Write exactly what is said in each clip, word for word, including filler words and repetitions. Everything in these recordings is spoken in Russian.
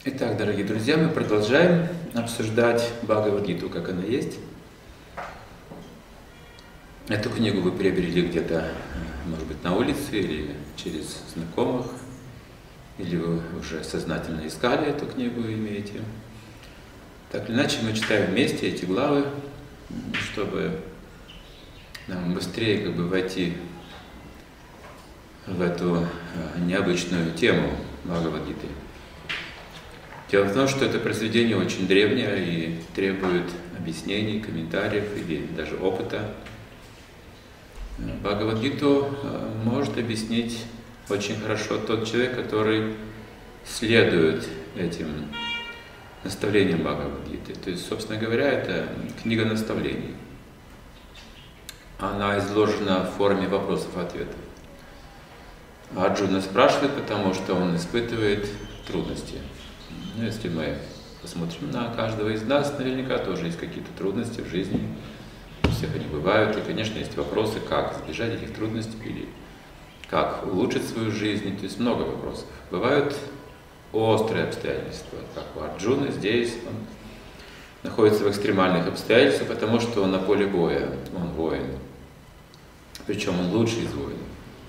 Итак, дорогие друзья, мы продолжаем обсуждать Бхагавад-гиту, как она есть. Эту книгу вы приобрели где-то, может быть, на улице или через знакомых, или вы уже сознательно искали эту книгу и имеете. Так или иначе, мы читаем вместе эти главы, чтобы нам быстрее как бы войти в эту необычную тему Бхагавад-гиты. Дело в том, что это произведение очень древнее и требует объяснений, комментариев или даже опыта. Бхагавад-гиту может объяснить очень хорошо тот человек, который следует этим наставлениям Бхагавад-гиты. То есть, собственно говоря, это книга наставлений. Она изложена в форме вопросов-ответов. Арджуна спрашивает, потому что он испытывает трудности. Ну, если мы посмотрим на каждого из нас, наверняка тоже есть какие-то трудности в жизни. У всех они бывают. И, конечно, есть вопросы, как избежать этих трудностей или как улучшить свою жизнь. То есть много вопросов. Бывают острые обстоятельства, как у Арджуны. Здесь он находится в экстремальных обстоятельствах, потому что он на поле боя, он воин. Причем он лучший из воинов.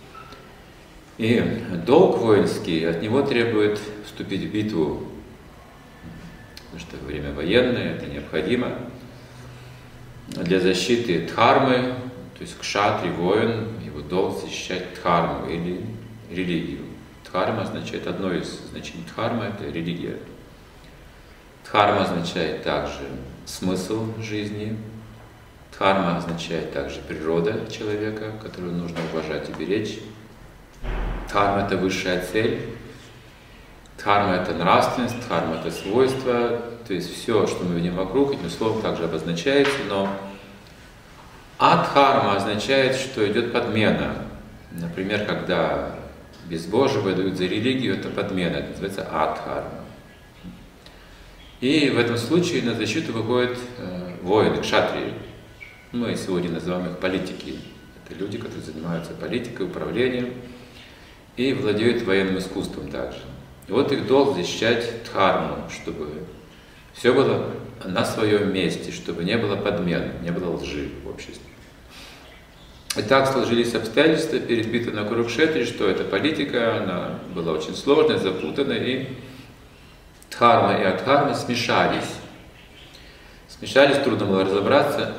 И долг воинский от него требует вступить в битву, потому что время военное, это необходимо для защиты дхармы, то есть кшатри, воин, его долг защищать дхарму или религию. Дхарма означает, одно из значений дхармы – это религия. Дхарма означает также смысл жизни. Дхарма означает также природа человека, которую нужно уважать и беречь. Дхарма – это высшая цель. Дхарма – это нравственность, дхарма – это свойства. То есть все, что мы видим вокруг, этим словом также обозначается, но адхарма означает, что идет подмена. Например, когда безбожие выдают за религию, это подмена, это называется адхарма. И в этом случае на защиту выходят э, воины, кшатрии. Мы сегодня называем их политики. Это люди, которые занимаются политикой, управлением и владеют военным искусством также. И вот их долг защищать дхарму, чтобы все было на своем месте, чтобы не было подмен, не было лжи в обществе. И так сложились обстоятельства перед битвой на Курукшетре, что эта политика, она была очень сложной, запутанной, и дхарма и адхарма смешались. Смешались, трудно было разобраться,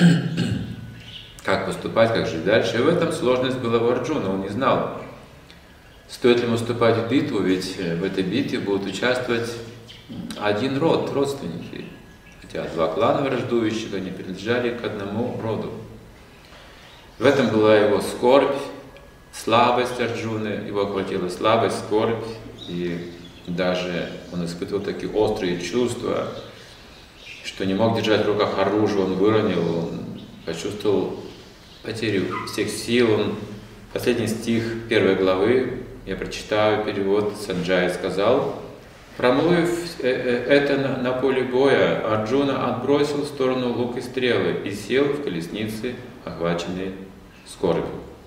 как поступать, как жить дальше. И в этом сложность была у Арджуна, он не знал, стоит ли ему вступать в битву, ведь в этой битве будут участвовать один род, родственники. Хотя два клана враждующих, они принадлежали к одному роду. В этом была его скорбь, слабость Арджуны, его охватила слабость, скорбь, и даже он испытывал такие острые чувства, что не мог держать в руках оружие, он выронил, он почувствовал потерю всех сил. Он, последний стих первой главы, я прочитаю перевод, Санджай сказал: «Промолвив это на, на поле боя, Арджуна отбросил в сторону лук и стрелы и сел в колеснице, охваченной скорбью».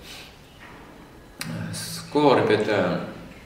Скорбь – это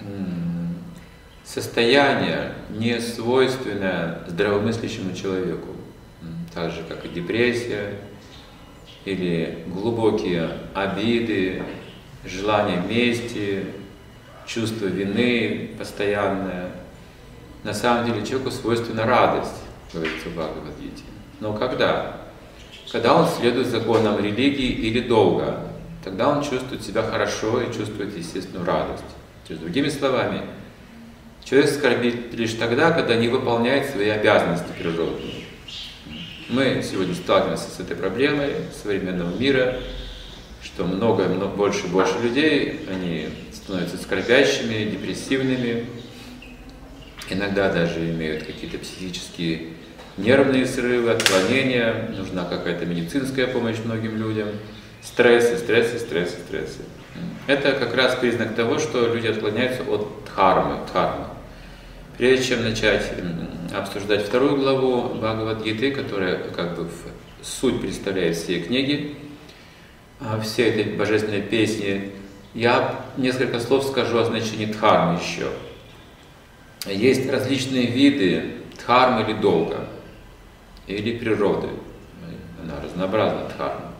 состояние, не свойственное здравомыслящему человеку, так же, как и депрессия, или глубокие обиды, желание мести, чувство вины постоянное. На самом деле человеку свойственна радость, говорится в Бхагавад-гите. Но когда? Когда он следует законам религии или долга, тогда он чувствует себя хорошо и чувствует естественную радость. То есть, другими словами, человек скорбит лишь тогда, когда не выполняет свои обязанности природные. Мы сегодня сталкиваемся с этой проблемой современного мира, что много, много больше и больше людей, они становятся скорбящими, депрессивными, иногда даже имеют какие-то психические нервные срывы, отклонения, нужна какая-то медицинская помощь многим людям, стрессы, стрессы, стрессы, стрессы. Это как раз признак того, что люди отклоняются от дхармы, дхармы. Прежде чем начать обсуждать вторую главу Бхагавад-гиты, которая как бы суть представляет все книги, все эти божественные песни, я несколько слов скажу о значении дхармы еще. есть различные виды дхармы или долга, или природы. Она разнообразна, дхарма.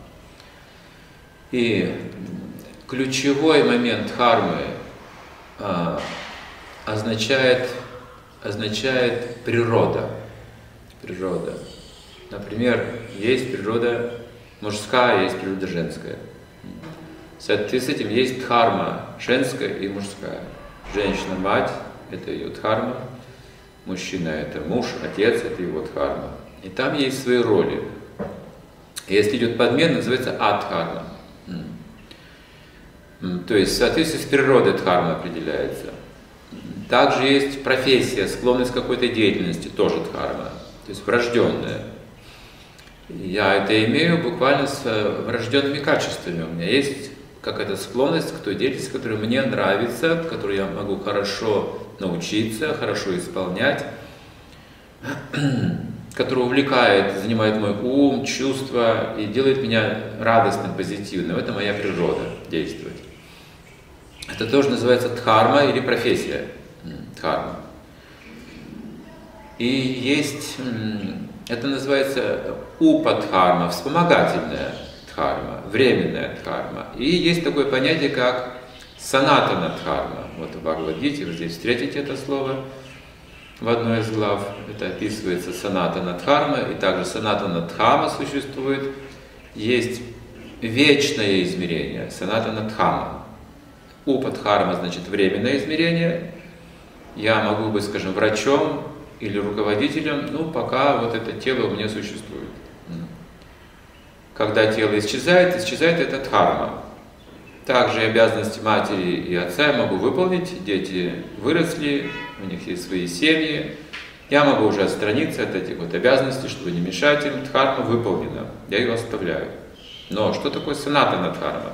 И ключевой момент дхармы а, означает, означает природа. Природа. Например, есть природа мужская, есть природа женская. В соответствии с этим есть дхарма женская и мужская. Женщина – мать, это ее дхарма. Мужчина – это муж, отец – это его дхарма. И там есть свои роли. Если идет подмена, называется адхарма. То есть в соответствии с природой дхарма определяется. Также есть профессия, склонность к какой-то деятельности, тоже дхарма. То есть врожденная. Я это имею буквально с врожденными качествами. У меня есть какая-то склонность к той деятельности, которая мне нравится, которую я могу хорошо научиться, хорошо исполнять, которая увлекает, занимает мой ум, чувства и делает меня радостным, позитивным. Это моя природа действовать. Это тоже называется дхарма или профессия. Дхарма. И есть, это называется упадхарма, вспомогательная дхарма, временная дхарма. И есть такое понятие, как санатана дхарма. Вот в Бхагавад-гите вы здесь встретите это слово в одной из глав. Это описывается санатана дхарма, и также санатана дхама существует. Есть вечное измерение, санатана дхама. Упадхарма значит временное измерение. Я могу быть, скажем, врачом или руководителем, ну, пока вот это тело у меня существует. Когда тело исчезает, исчезает эта дхарма. Также обязанности матери и отца я могу выполнить, дети выросли, у них есть свои семьи. Я могу уже отстраниться от этих вот обязанностей, чтобы не мешать им. Дхарма выполнена, я ее оставляю. Но что такое санатана дхарма?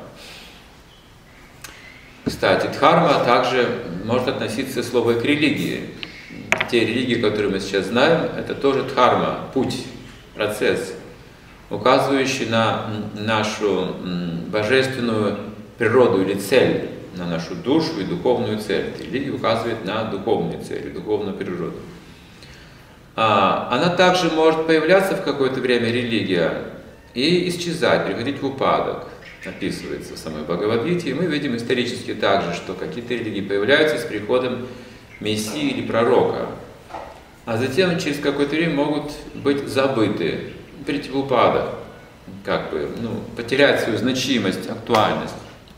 Кстати, дхарма также может относиться слово к религии. Те религии, которые мы сейчас знаем, это тоже дхарма, путь, процесс, указывающий на нашу божественную природу или цель, на нашу душу и духовную цель. Религия указывает на духовную цель, духовную природу. Она также может появляться в какое-то время, религия, и исчезать, приходить в упадок. Описывается в самой Бхагавад-гите, и мы видим исторически также, что какие-то религии появляются с приходом Мессии или пророка, а затем через какое-то время могут быть забыты, прийти в упадок, как бы, ну, потерять свою значимость, актуальность.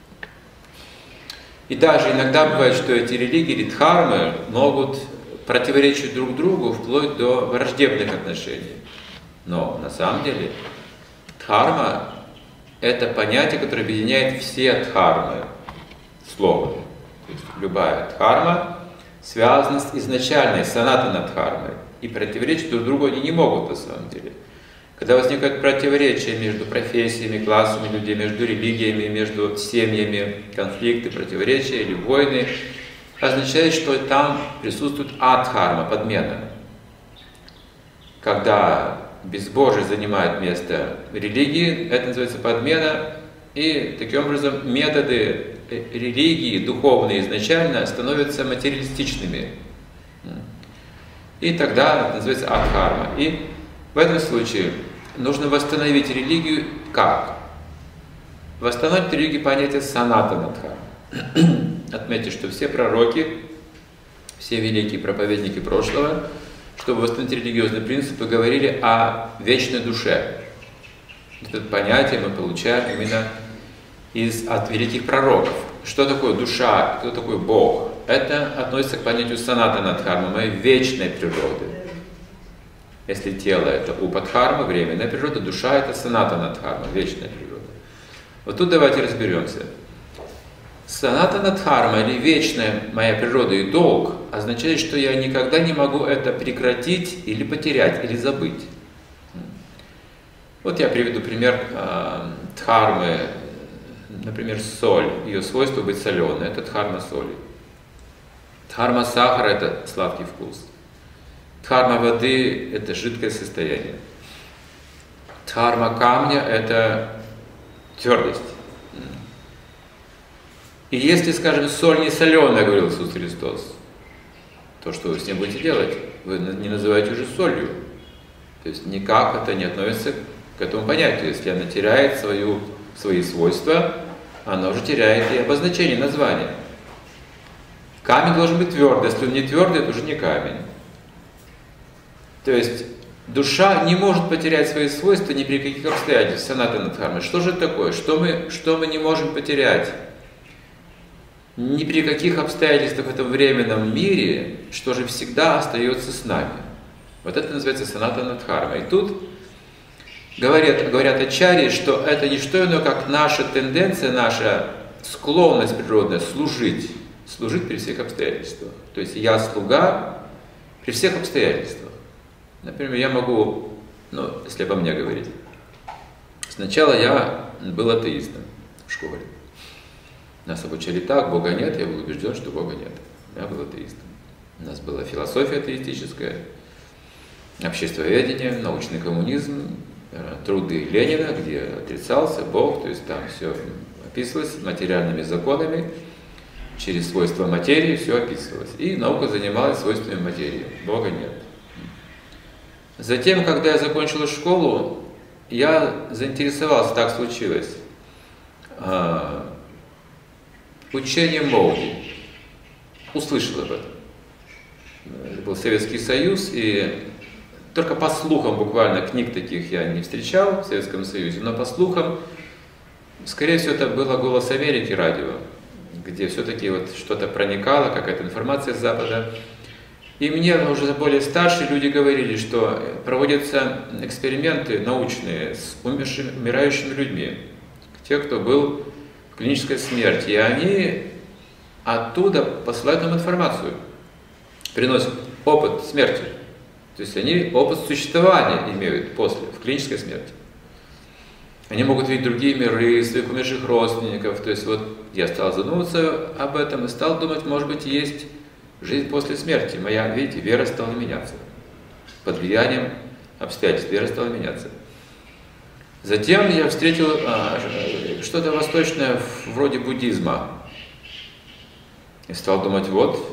И даже иногда бывает, что эти религии или дхармы могут противоречить друг другу вплоть до враждебных отношений. Но на самом деле дхарма – это понятие, которое объединяет все дхармы словом. То есть любая дхарма связана с изначальной санатана дхармой, и противоречить друг другу они не могут на самом деле. Когда возникают противоречия между профессиями, классами людей, между религиями, между семьями, конфликты, противоречия или войны, означает, что там присутствует адхарма, подмена. Когда безбожие занимает место религии, это называется подмена, и таким образом методы религии, духовные изначально, становятся материалистичными. И тогда это называется адхарма. И в этом случае нужно восстановить религию как? Восстановить религию понятие санатана дхарма. Отметьте, что все пророки, все великие проповедники прошлого, чтобы восстановить религиозные принципы, говорили о вечной душе. Это понятие мы получаем именно из, от великих пророков. Что такое душа, кто такой Бог? Это относится к понятию санатана дхарма, моей вечной природы. Если тело – это упадхарма, временная природа, душа – это санатана дхарма, вечная природа. Вот тут давайте разберемся. Санатана дхарма, или вечная моя природа и долг, означает, что я никогда не могу это прекратить или потерять, или забыть. Вот я приведу пример э, дхармы, например, соль. Ее свойство быть соленой, это дхарма соли. Дхарма сахара – это сладкий вкус. Дхарма воды – это жидкое состояние. Дхарма камня – это твердость. И если, скажем, соль не соленая, говорил Иисус Христос, То, что вы с ним будете делать, вы не называете уже солью. То есть никак это не относится к этому понятию. Если она теряет свою, свои свойства, она уже теряет и обозначение, название. Камень должен быть твердый. Если он не твердый, это уже не камень. То есть душа не может потерять свои свойства ни при каких обстоятельствах. Санатана дхарма. Что же это такое? Что мы, что мы не можем потерять? Ни при каких обстоятельствах в этом временном мире, что же всегда остается с нами. Вот это называется санатана дхарма. И тут говорят, говорят ачарьи, что это не что иное, как наша тенденция, наша склонность природная служить. Служить при всех обстоятельствах. То есть я слуга при всех обстоятельствах. Например, я могу, ну, если обо мне говорить, сначала я был атеистом в школе. Нас обучали так, Бога нет, я был убежден, что Бога нет. Я был атеистом. У нас была философия атеистическая, обществоведение, научный коммунизм, труды Ленина, где отрицался Бог, то есть там все описывалось материальными законами, через свойства материи все описывалось. И наука занималась свойствами материи. Бога нет. Затем, когда я закончил школу, я заинтересовался, так случилось, учением Молди. Услышал об этом. Это был Советский Союз, и только по слухам, буквально, книг таких я не встречал в Советском Союзе, но по слухам, скорее всего, это было «Голос Америки» радио, где все-таки вот что-то проникало, какая-то информация с Запада. И мне уже более старшие люди говорили, что проводятся эксперименты научные с умершими, умирающими людьми, те, кто был в клинической смерти, и они оттуда посылают нам информацию, приносят опыт смерти. То есть они опыт существования имеют после, в клинической смерти. Они могут видеть другие миры, своих умерших родственников. То есть вот я стал задумываться об этом и стал думать, может быть, есть жизнь после смерти. Моя, видите, вера стала меняться. Под влиянием обстоятельств вера стала меняться. Затем я встретил а, что-то восточное вроде буддизма. И стал думать, вот,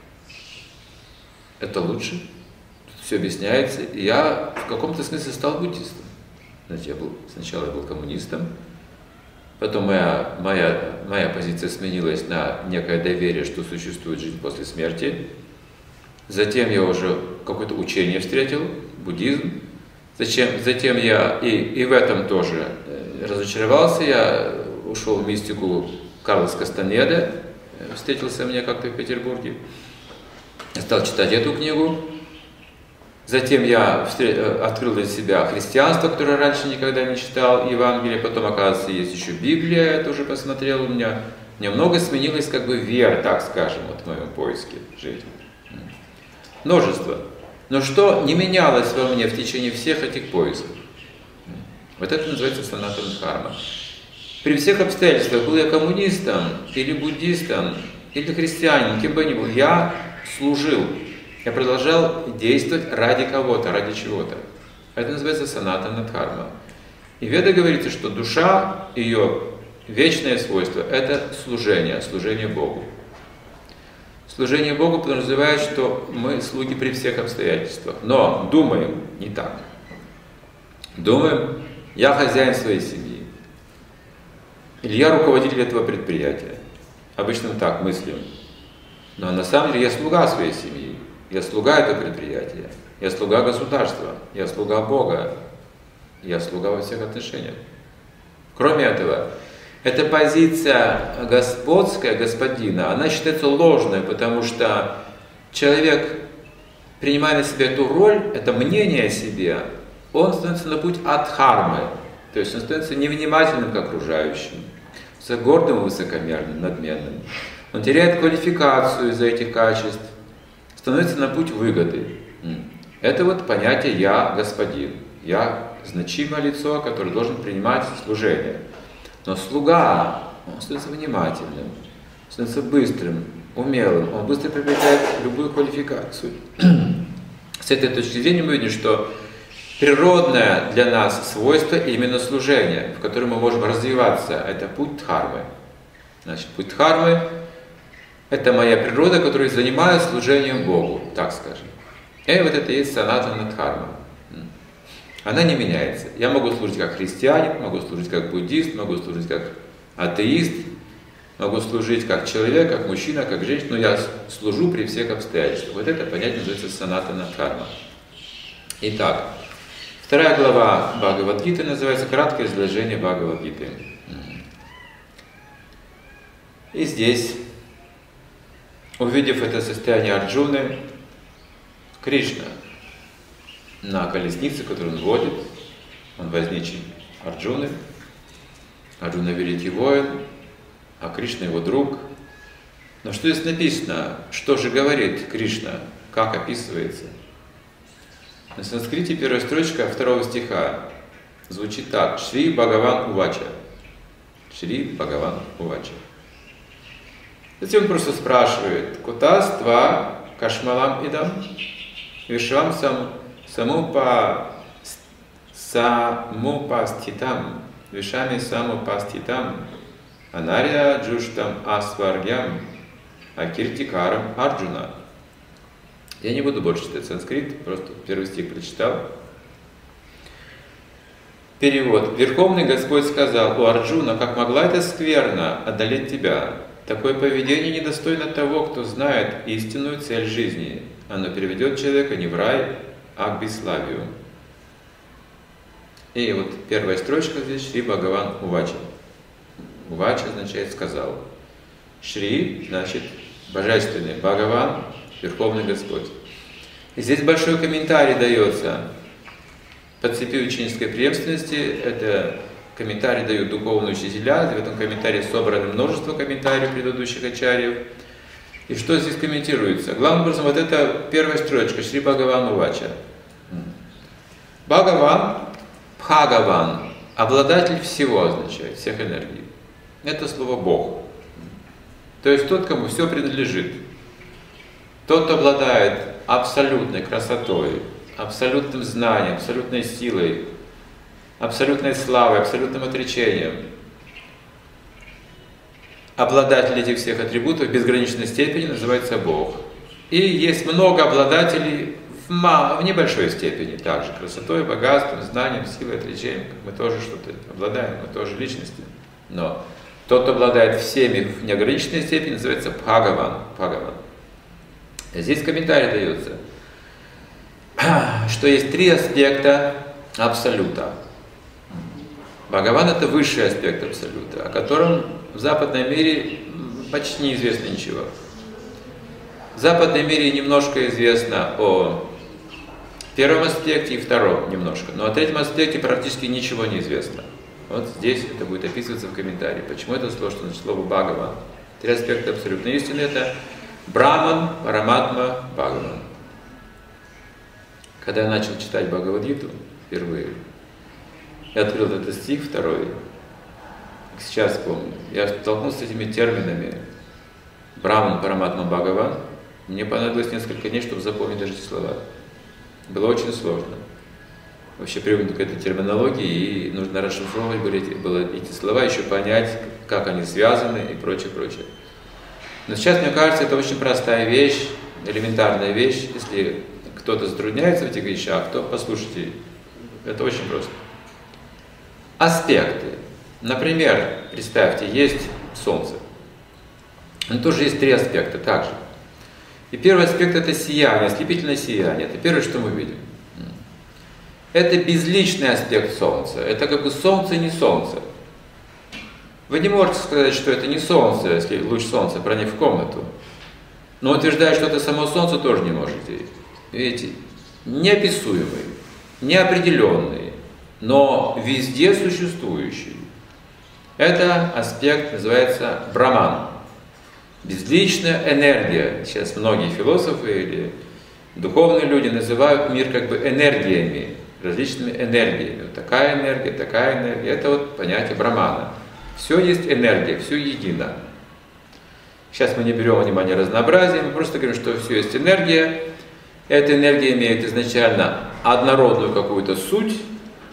это лучше. Тут все объясняется. И я в каком-то смысле стал буддистом. Значит, я был, сначала я был коммунистом, потом моя, моя, моя позиция сменилась на некое доверие, что существует жизнь после смерти. Затем я уже какое-то учение встретил, буддизм. Затем, затем я и, и в этом тоже разочаровался. Я ушел в мистику Карлос Кастанеда, встретился мне как-то в Петербурге. Я стал читать эту книгу. Затем я открыл для себя христианство, которое раньше никогда не читал, Евангелие, потом, оказывается, есть еще Библия, я тоже посмотрел, у меня немного сменилось как бы вера, так скажем, вот в моем поиске жизни. Множество. Но что не менялось во мне в течение всех этих поисков? Вот это называется санатана дхарма. При всех обстоятельствах, был я коммунистом, или буддистом, или христианином, кем бы ни был, я служил. Я продолжал действовать ради кого-то, ради чего-то. Это называется санатана дхарма. И в Ведах говорится, что душа, ее вечное свойство – это служение, служение Богу. Служение Богу подразумевает, что мы слуги при всех обстоятельствах. Но думаем не так. Думаем, я хозяин своей семьи. Или я руководитель этого предприятия. Обычно мы так мыслим. Но на самом деле я слуга своей семьи. Я слуга этого предприятия, я слуга государства, я слуга Бога, я слуга во всех отношениях. Кроме этого, эта позиция господская, господина, она считается ложной, потому что человек, принимая на себя эту роль, это мнение о себе, он становится на путь адхармы, то есть он становится невнимательным к окружающим, гордым и высокомерным, надменным. Он теряет квалификацию из-за этих качеств, становится на путь выгоды. Это вот понятие «я господин». Я значимое лицо, которое должен принимать служение. Но слуга, он становится внимательным, становится быстрым, умелым, он быстро приобретает любую квалификацию. С этой точки зрения мы видим, что природное для нас свойство именно служение, в котором мы можем развиваться. Это путь дхармы. Значит, путь дхармы Это моя природа, которой занимаюсь служением Богу, так скажем. И вот это и есть санатана дхарма. Она не меняется. Я могу служить как христианин, могу служить как буддист, могу служить как атеист, могу служить как человек, как мужчина, как женщина, но я служу при всех обстоятельствах. Вот это понятие называется санатана дхарма. Итак, вторая глава Бхагавад-гиты называется «Краткое изложение Бхагавад-гиты». И здесь, увидев это состояние Арджуны, Кришна на колеснице, которую он водит, он возничий Арджуны, Арджуна великий воин, а Кришна его друг. Но что здесь написано? Что же говорит Кришна? Как описывается? На санскрите первая строчка второго стиха звучит так: Шри Бхагаван Увача. Шри Бхагаван Увача. Затем он просто спрашивает: Кутаства кашмалам идам вишвам сам самупа самупаститам вишами самупаститам анария джуштам асваргям акиртикарам Арджуна. Я не буду больше читать санскрит, просто первый стих прочитал. Перевод. Верховный Господь сказал: «О Арджуна, как могла эта скверна одолеть тебя? Такое поведение недостойно того, кто знает истинную цель жизни. Оно приведет человека не в рай, а к бесславию». И вот первая строчка здесь Шри Бхагаван Увача. Увача означает «сказал». Шри значит божественный, Бхагаван — Верховный Господь. И здесь большой комментарий дается по цепи ученической преемственности. Это комментарий дают духовные учителя. В этом комментарии собрано множество комментариев предыдущих ачарьев. И что здесь комментируется? Главным образом, вот это первая строчка Шри Бхагаван Увача. Бхагаван, Бхагаван, обладатель всего означает, всех энергий. Это слово Бог. То есть тот, кому все принадлежит. Тот, кто обладает абсолютной красотой, абсолютным знанием, абсолютной силой, абсолютной славой, абсолютным отречением. Обладатель этих всех атрибутов в безграничной степени называется Бог. И есть много обладателей в, мал, в небольшой степени, также красотой, богатством, знанием, силой, отречением. Мы тоже что-то обладаем, мы тоже личности. Но тот, кто обладает всеми в неограниченной степени, называется Бхагаван. Бхагаван. Здесь комментарий дается, что есть три аспекта абсолюта. Бхагаван — это высший аспект абсолюта, о котором в западном мире почти неизвестно ничего. В западном мире немножко известно о первом аспекте и втором немножко, но о третьем аспекте практически ничего не известно. Вот здесь это будет описываться в комментарии. Почему это слово, что значит слово Бхагаван? Три аспекта абсолютной истины — это Браман, Параматма, Бхагаван. Когда я начал читать Бхагавад-гиту впервые, я открыл этот стих второй, сейчас помню, я столкнулся с этими терминами Браман, Параматма, Бхагаван. Мне понадобилось несколько дней, чтобы запомнить даже эти слова. Было очень сложно вообще привыкнуть к этой терминологии, и нужно расшифровывать были эти, было эти слова, еще понять, как они связаны и прочее, прочее. Но сейчас, мне кажется, это очень простая вещь, элементарная вещь. Если кто-то затрудняется в этих вещах, то послушайте, это очень просто. Аспекты. Например, представьте, есть Солнце. Но тоже есть три аспекта также. И первый аспект — это сияние, ослепительное сияние. Это первое, что мы видим. Это безличный аспект Солнца. Это как бы Солнце, не Солнце. Вы не можете сказать, что это не Солнце, если луч Солнца проник в комнату. Но утверждать, что это само Солнце, тоже не можете. Видите, неописуемый, неопределенный, но везде существующий. Это аспект называется Браман. Безличная энергия. Сейчас многие философы или духовные люди называют мир как бы энергиями, различными энергиями. Вот такая энергия, такая энергия. Это вот понятие Брамана. Все есть энергия, все едино. Сейчас мы не берем во внимание разнообразие, мы просто говорим, что все есть энергия. Эта энергия имеет изначально однородную какую-то суть,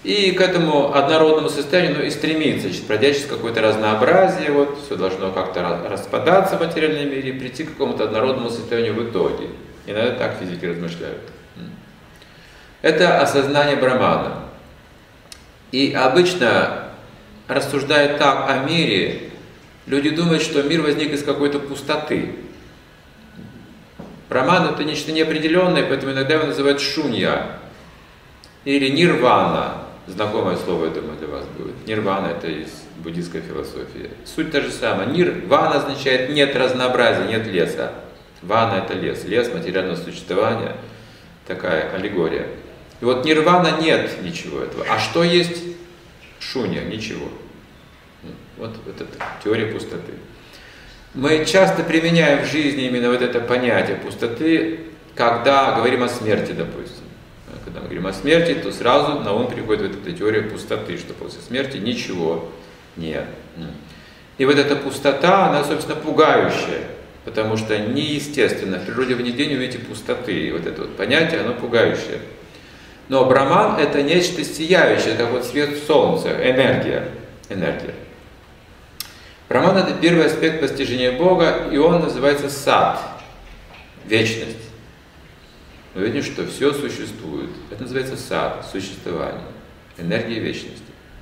И к этому однородному состоянию, ну, и стремиться, значит, пройдя через какое-то разнообразие, вот, все должно как-то распадаться в материальном мире, и прийти к какому-то однородному состоянию в итоге. Иногда так физики размышляют. Это осознание Брахмана. И обычно, рассуждая так о мире, люди думают, что мир возник из какой-то пустоты. Брахман — это нечто неопределенное, поэтому иногда его называют шунья или нирвана. Знакомое слово, я думаю, для вас будет. Нирвана — это из буддийской философии. Суть та же самая. Нирвана означает нет разнообразия, нет леса. Вана — это лес. Лес материального существования. Такая аллегория. И вот нирвана — нет ничего этого. А что есть шунья? Ничего. Вот, вот это теория пустоты. Мы часто применяем в жизни именно вот это понятие пустоты, когда говорим о смерти, допустим. Когда мы говорим о смерти, то сразу на ум приходит вот эта теория пустоты, что после смерти ничего нет. И вот эта пустота, она, собственно, пугающая, потому что неестественно. В природе вы нигде не увидите пустоты. И вот это вот понятие, оно пугающее. Но Брахман — это нечто сияющее, как вот свет солнца, энергия. энергия. Брахман — это первый аспект постижения Бога, и он называется сад, вечность. Мы видим, что все существует. Это называется сад, существование, энергия вечности.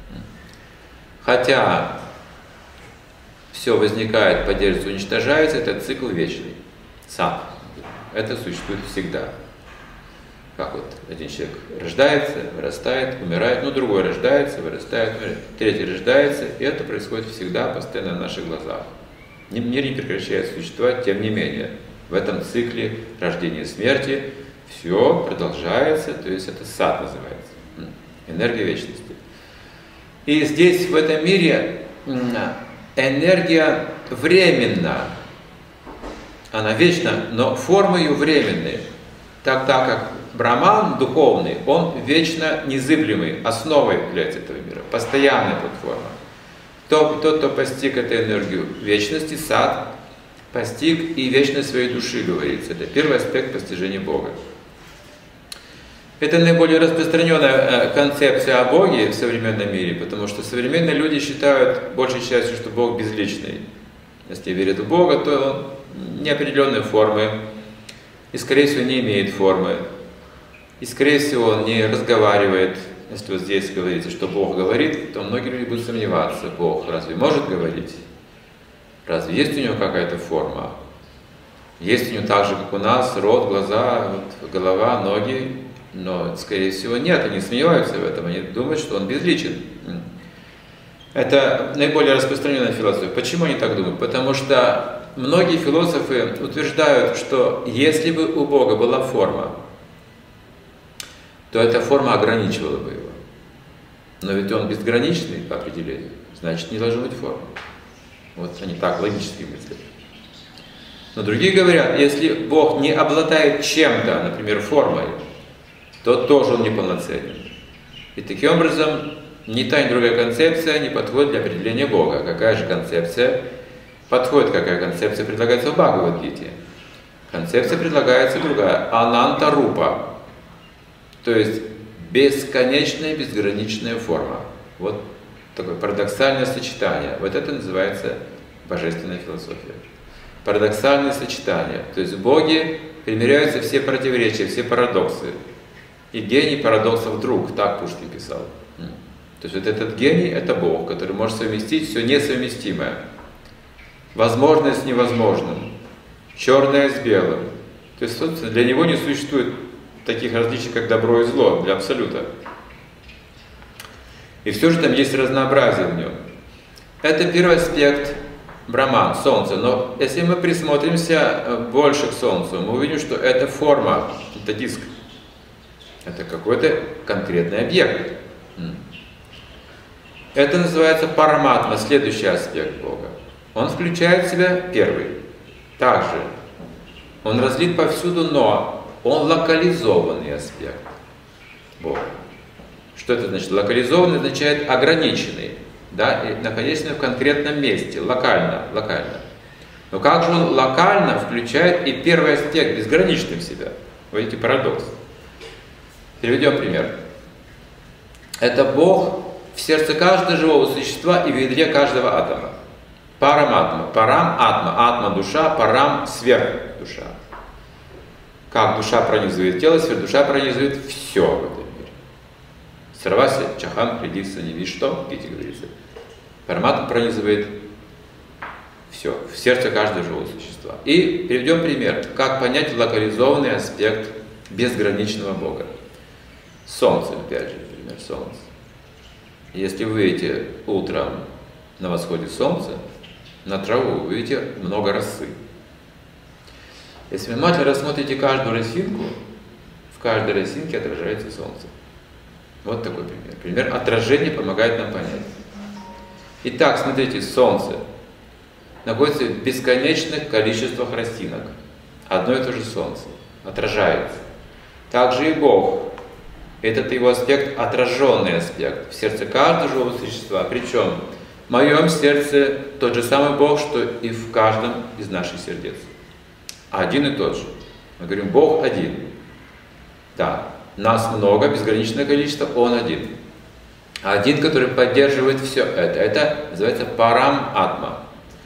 Хотя все возникает, поддерживается, уничтожается, это цикл вечный. Сад. Это существует всегда. Как вот один человек рождается, вырастает, умирает, ну другой рождается, вырастает, умирает, третий рождается, и это происходит всегда, постоянно на наших глазах. Мир не прекращает существовать, тем не менее. В этом цикле рождения и смерти все продолжается, то есть это сад называется, энергия вечности. И здесь, в этом мире, энергия временна, она вечна, но формы ее временные, тогда как Брахман духовный, он вечно незыблемый, основой является этого мира, постоянная платформа. Тот, тот, кто постиг эту энергию вечности, сад, постиг и вечность своей души, говорится. Это первый аспект постижения Бога. Это наиболее распространенная концепция о Боге в современном мире, потому что современные люди считают большей частью, что Бог безличный. Если верят в Бога, то он неопределенной формы, и, скорее всего, не имеет формы. И, скорее всего, он не разговаривает. Если вот здесь говорится, что Бог говорит, то многие люди будут сомневаться, Бог разве может говорить? Разве есть у него какая-то форма? Есть у него так же, как у нас, рот, глаза, вот, голова, ноги? Но, скорее всего, нет, они сомневаются в этом, они думают, что он безличен. Это наиболее распространенная философия. Почему они так думают? Потому что многие философы утверждают, что если бы у Бога была форма, то эта форма ограничивала бы его. Но ведь он безграничный по определению, значит, не должна быть формы. Вот они так логически мыслят. Но другие говорят, если Бог не обладает чем-то, например, формой, то тоже он неполноценен. И таким образом, ни та, ни другая концепция не подходит для определения Бога. Какая же концепция подходит, какая концепция предлагается в Бхагавад-гите? Концепция предлагается другая. Ананта-рупа. То есть бесконечная, безграничная форма. Вот такое парадоксальное сочетание. Вот это называется божественная философия. Парадоксальное сочетание. То есть в Боге примиряются все противоречия, все парадоксы. И гений парадоксов друг, так Пушкин писал. То есть вот этот гений — это Бог, который может совместить все несовместимое. Возможное с невозможным, черное с белым. То есть, собственно, для него не существует таких различий, как добро и зло, для абсолюта. И все же там есть разнообразие в нем. Это первый аспект Брахман, Солнце. Но если мы присмотримся больше к Солнцу, мы увидим, что это форма, это диск. Это какой-то конкретный объект. Это называется параматма, следующий аспект Бога. Он включает в себя первый. Также он разлит повсюду, но он локализованный аспект Бога. Что это значит? Локализованный означает ограниченный, да, и находящийся в конкретном месте, локально, локально. Но как же он локально включает и первый аспект, безграничный в себя? Вы видите парадокс. Приведем пример. Это Бог в сердце каждого живого существа и в ядре каждого атома. Параматма. Парам атма. Атма душа, парам сверх душа. Как душа пронизывает тело, сверхдуша пронизывает все в этом мире. Сарваси, чахан, придивса, не видишь что, видите, говорится. Параматма пронизывает все, в сердце каждого живого существа. И приведем пример, как понять локализованный аспект безграничного Бога. Солнце, опять же, например, солнце. Если вы видите утром на восходе солнца, на траву, вы видите много росы. Если вы внимательно рассмотрите каждую росинку, в каждой росинке отражается солнце. Вот такой пример. Пример отражения помогает нам понять. Итак, смотрите, солнце находится в бесконечных количествах росинок. Одно и то же солнце отражается. Также и Бог. Этот его аспект, отраженный аспект в сердце каждого живого существа. Причем в моем сердце тот же самый Бог, что и в каждом из наших сердец. Один и тот же. Мы говорим, Бог один. Да, нас много, безграничное количество, Он один. Один, который поддерживает все это. Это называется парам-атма.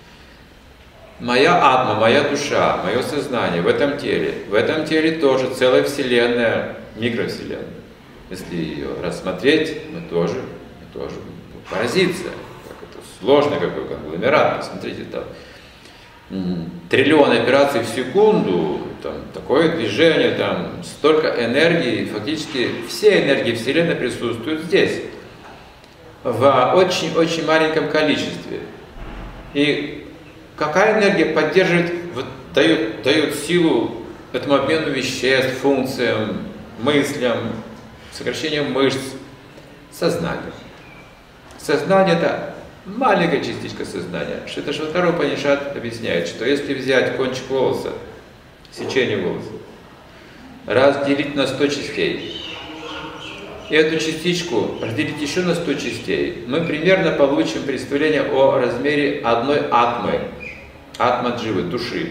Моя атма, моя душа, мое сознание в этом теле. В этом теле тоже целая вселенная, микровселенная. Если ее рассмотреть, мы тоже, мы тоже поразиться. Как это сложный какой конгломерат. Посмотрите, там триллион операций в секунду, там, такое движение, там, столько энергии, фактически все энергии Вселенной присутствуют здесь, в очень-очень маленьком количестве. И какая энергия поддерживает, вот, дает, дает силу этому обмену веществ, функциям, мыслям, сокращению мышц? Сознание. Сознание – это маленькая частичка сознания. Шватара Упанишад объясняет, что если взять кончик волоса, сечение волоса, разделить на сто частей, и эту частичку разделить еще на сто частей, мы примерно получим представление о размере одной атмы, атма-дживы, души.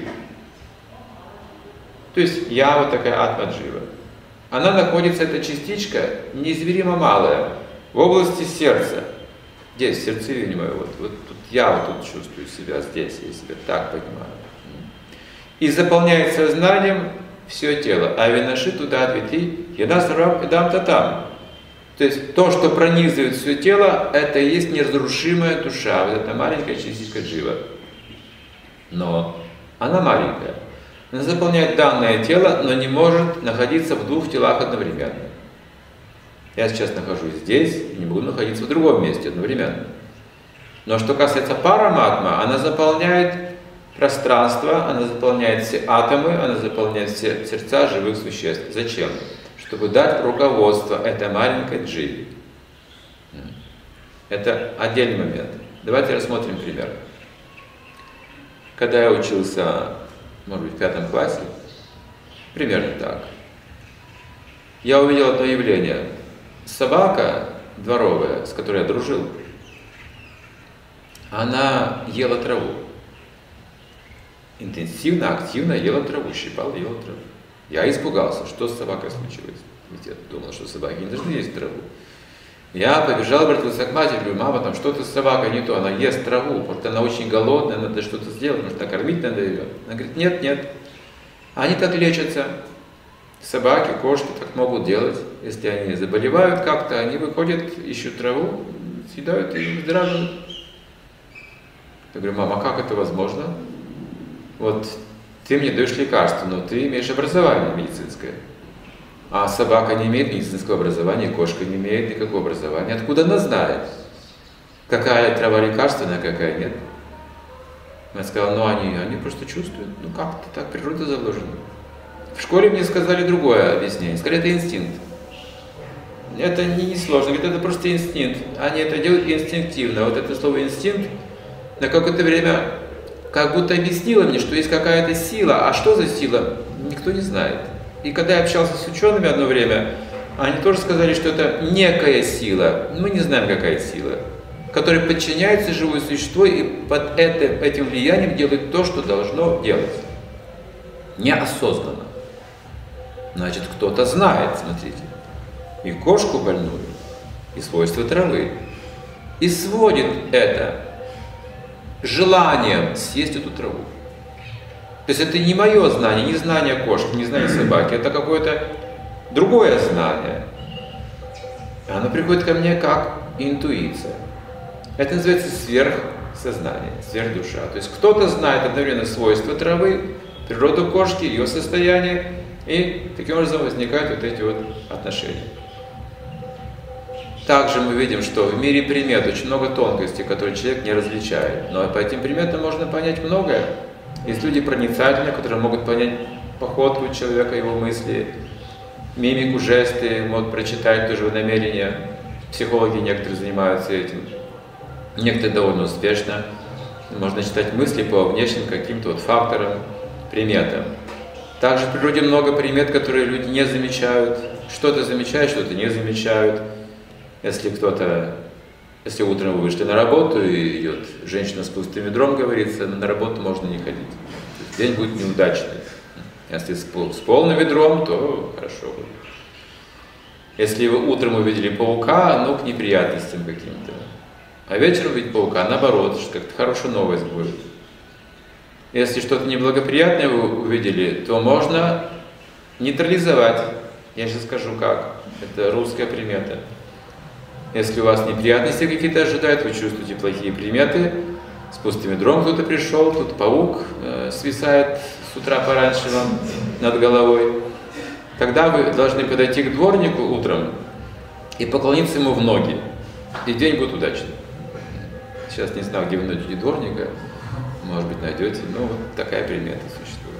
То есть я вот такая атма-джива. Она находится, эта частичка, неизмеримо малая, в области сердца. Здесь, в сердцевине моей, вот, вот тут я вот тут чувствую себя здесь, я себя так понимаю. И заполняет сознанием все тело. А винаши туда ответи, еда сарвам идам татам. То есть то, что пронизывает все тело, это и есть неразрушимая душа, вот эта маленькая частичка джива. Но она маленькая. Она заполняет данное тело, но не может находиться в двух телах одновременно. Я сейчас нахожусь здесь и не могу находиться в другом месте одновременно. Но что касается параматма, она заполняет пространство, она заполняет все атомы, она заполняет все сердца живых существ. Зачем? Чтобы дать руководство этой маленькой дживе. Это отдельный момент. Давайте рассмотрим пример. Когда я учился, может быть, в пятом классе, примерно так, я увидел одно явление. Собака дворовая, с которой я дружил, она ела траву. Интенсивно, активно ела траву, щипала, ела траву. Я испугался, что с собакой случилось. Ведь я думал, что собаки не должны есть траву. Я побежал, обратился к матери, говорю, мама, там что-то с собакой не то, она ест траву, просто она очень голодная, надо что-то сделать, может, накормить надо ее. Она говорит, нет, нет, они так лечатся. Собаки, кошки так могут делать. Если они заболевают как-то, они выходят, ищут траву, съедают и выздоравливают. Я говорю, мама, а как это возможно? Вот ты мне даешь лекарство, но ты имеешь образование медицинское. А собака не имеет медицинского образования, кошка не имеет никакого образования. Откуда она знает, какая трава лекарственная, какая нет? Я сказал, ну они, они просто чувствуют, ну как-то так, природа заложена. В школе мне сказали другое объяснение, сказали, это инстинкт. Это не сложно, говорит, это просто инстинкт. Они это делают инстинктивно. Вот это слово инстинкт на какое-то время как будто объяснило мне, что есть какая-то сила. А что за сила, никто не знает. И когда я общался с учеными одно время, они тоже сказали, что это некая сила, мы не знаем, какая сила, которая подчиняется живое существо и под это, этим влиянием делает то, что должно делать. Неосознанно. Значит, кто-то знает, смотрите. И кошку больную, и свойства травы. И сводит это желанием съесть эту траву. То есть это не мое знание, не знание кошки, не знание собаки, это какое-то другое знание. Оно приходит ко мне как интуиция. Это называется сверхсознание, сверхдуша. То есть кто-то знает одновременно свойства травы, природу кошки, ее состояние, и таким образом возникают вот эти вот отношения. Также мы видим, что в мире примет очень много тонкостей, которые человек не различает. Но по этим приметам можно понять многое. Есть люди проницательные, которые могут понять походку человека, его мысли, мимику, жесты, могут прочитать тоже намерения. Психологи некоторые занимаются этим. Некоторые довольно успешно. Можно читать мысли по внешним каким-то вот факторам, приметам. Также в природе много примет, которые люди не замечают. Что-то замечают, что-то не замечают. Если кто-то, если утром вы вышли на работу и идет женщина с пустым ведром, говорится, на работу можно не ходить. День будет неудачный. Если с полным ведром, то хорошо будет. Если вы утром увидели паука, ну, к неприятностям каким-то. А вечером увидеть паука, наоборот, что как-то хорошая новость будет. Если что-то неблагоприятное вы увидели, то можно нейтрализовать. Я сейчас скажу как. Это русская примета. Если у вас неприятности какие-то ожидают, вы чувствуете плохие приметы, с пустым ведром кто-то пришел, тут паук э, свисает с утра пораньше вам над головой, тогда вы должны подойти к дворнику утром и поклониться ему в ноги, и день будет удачный. Сейчас не знаю, где вы найдете дворника, может быть, найдете, но вот такая примета существует.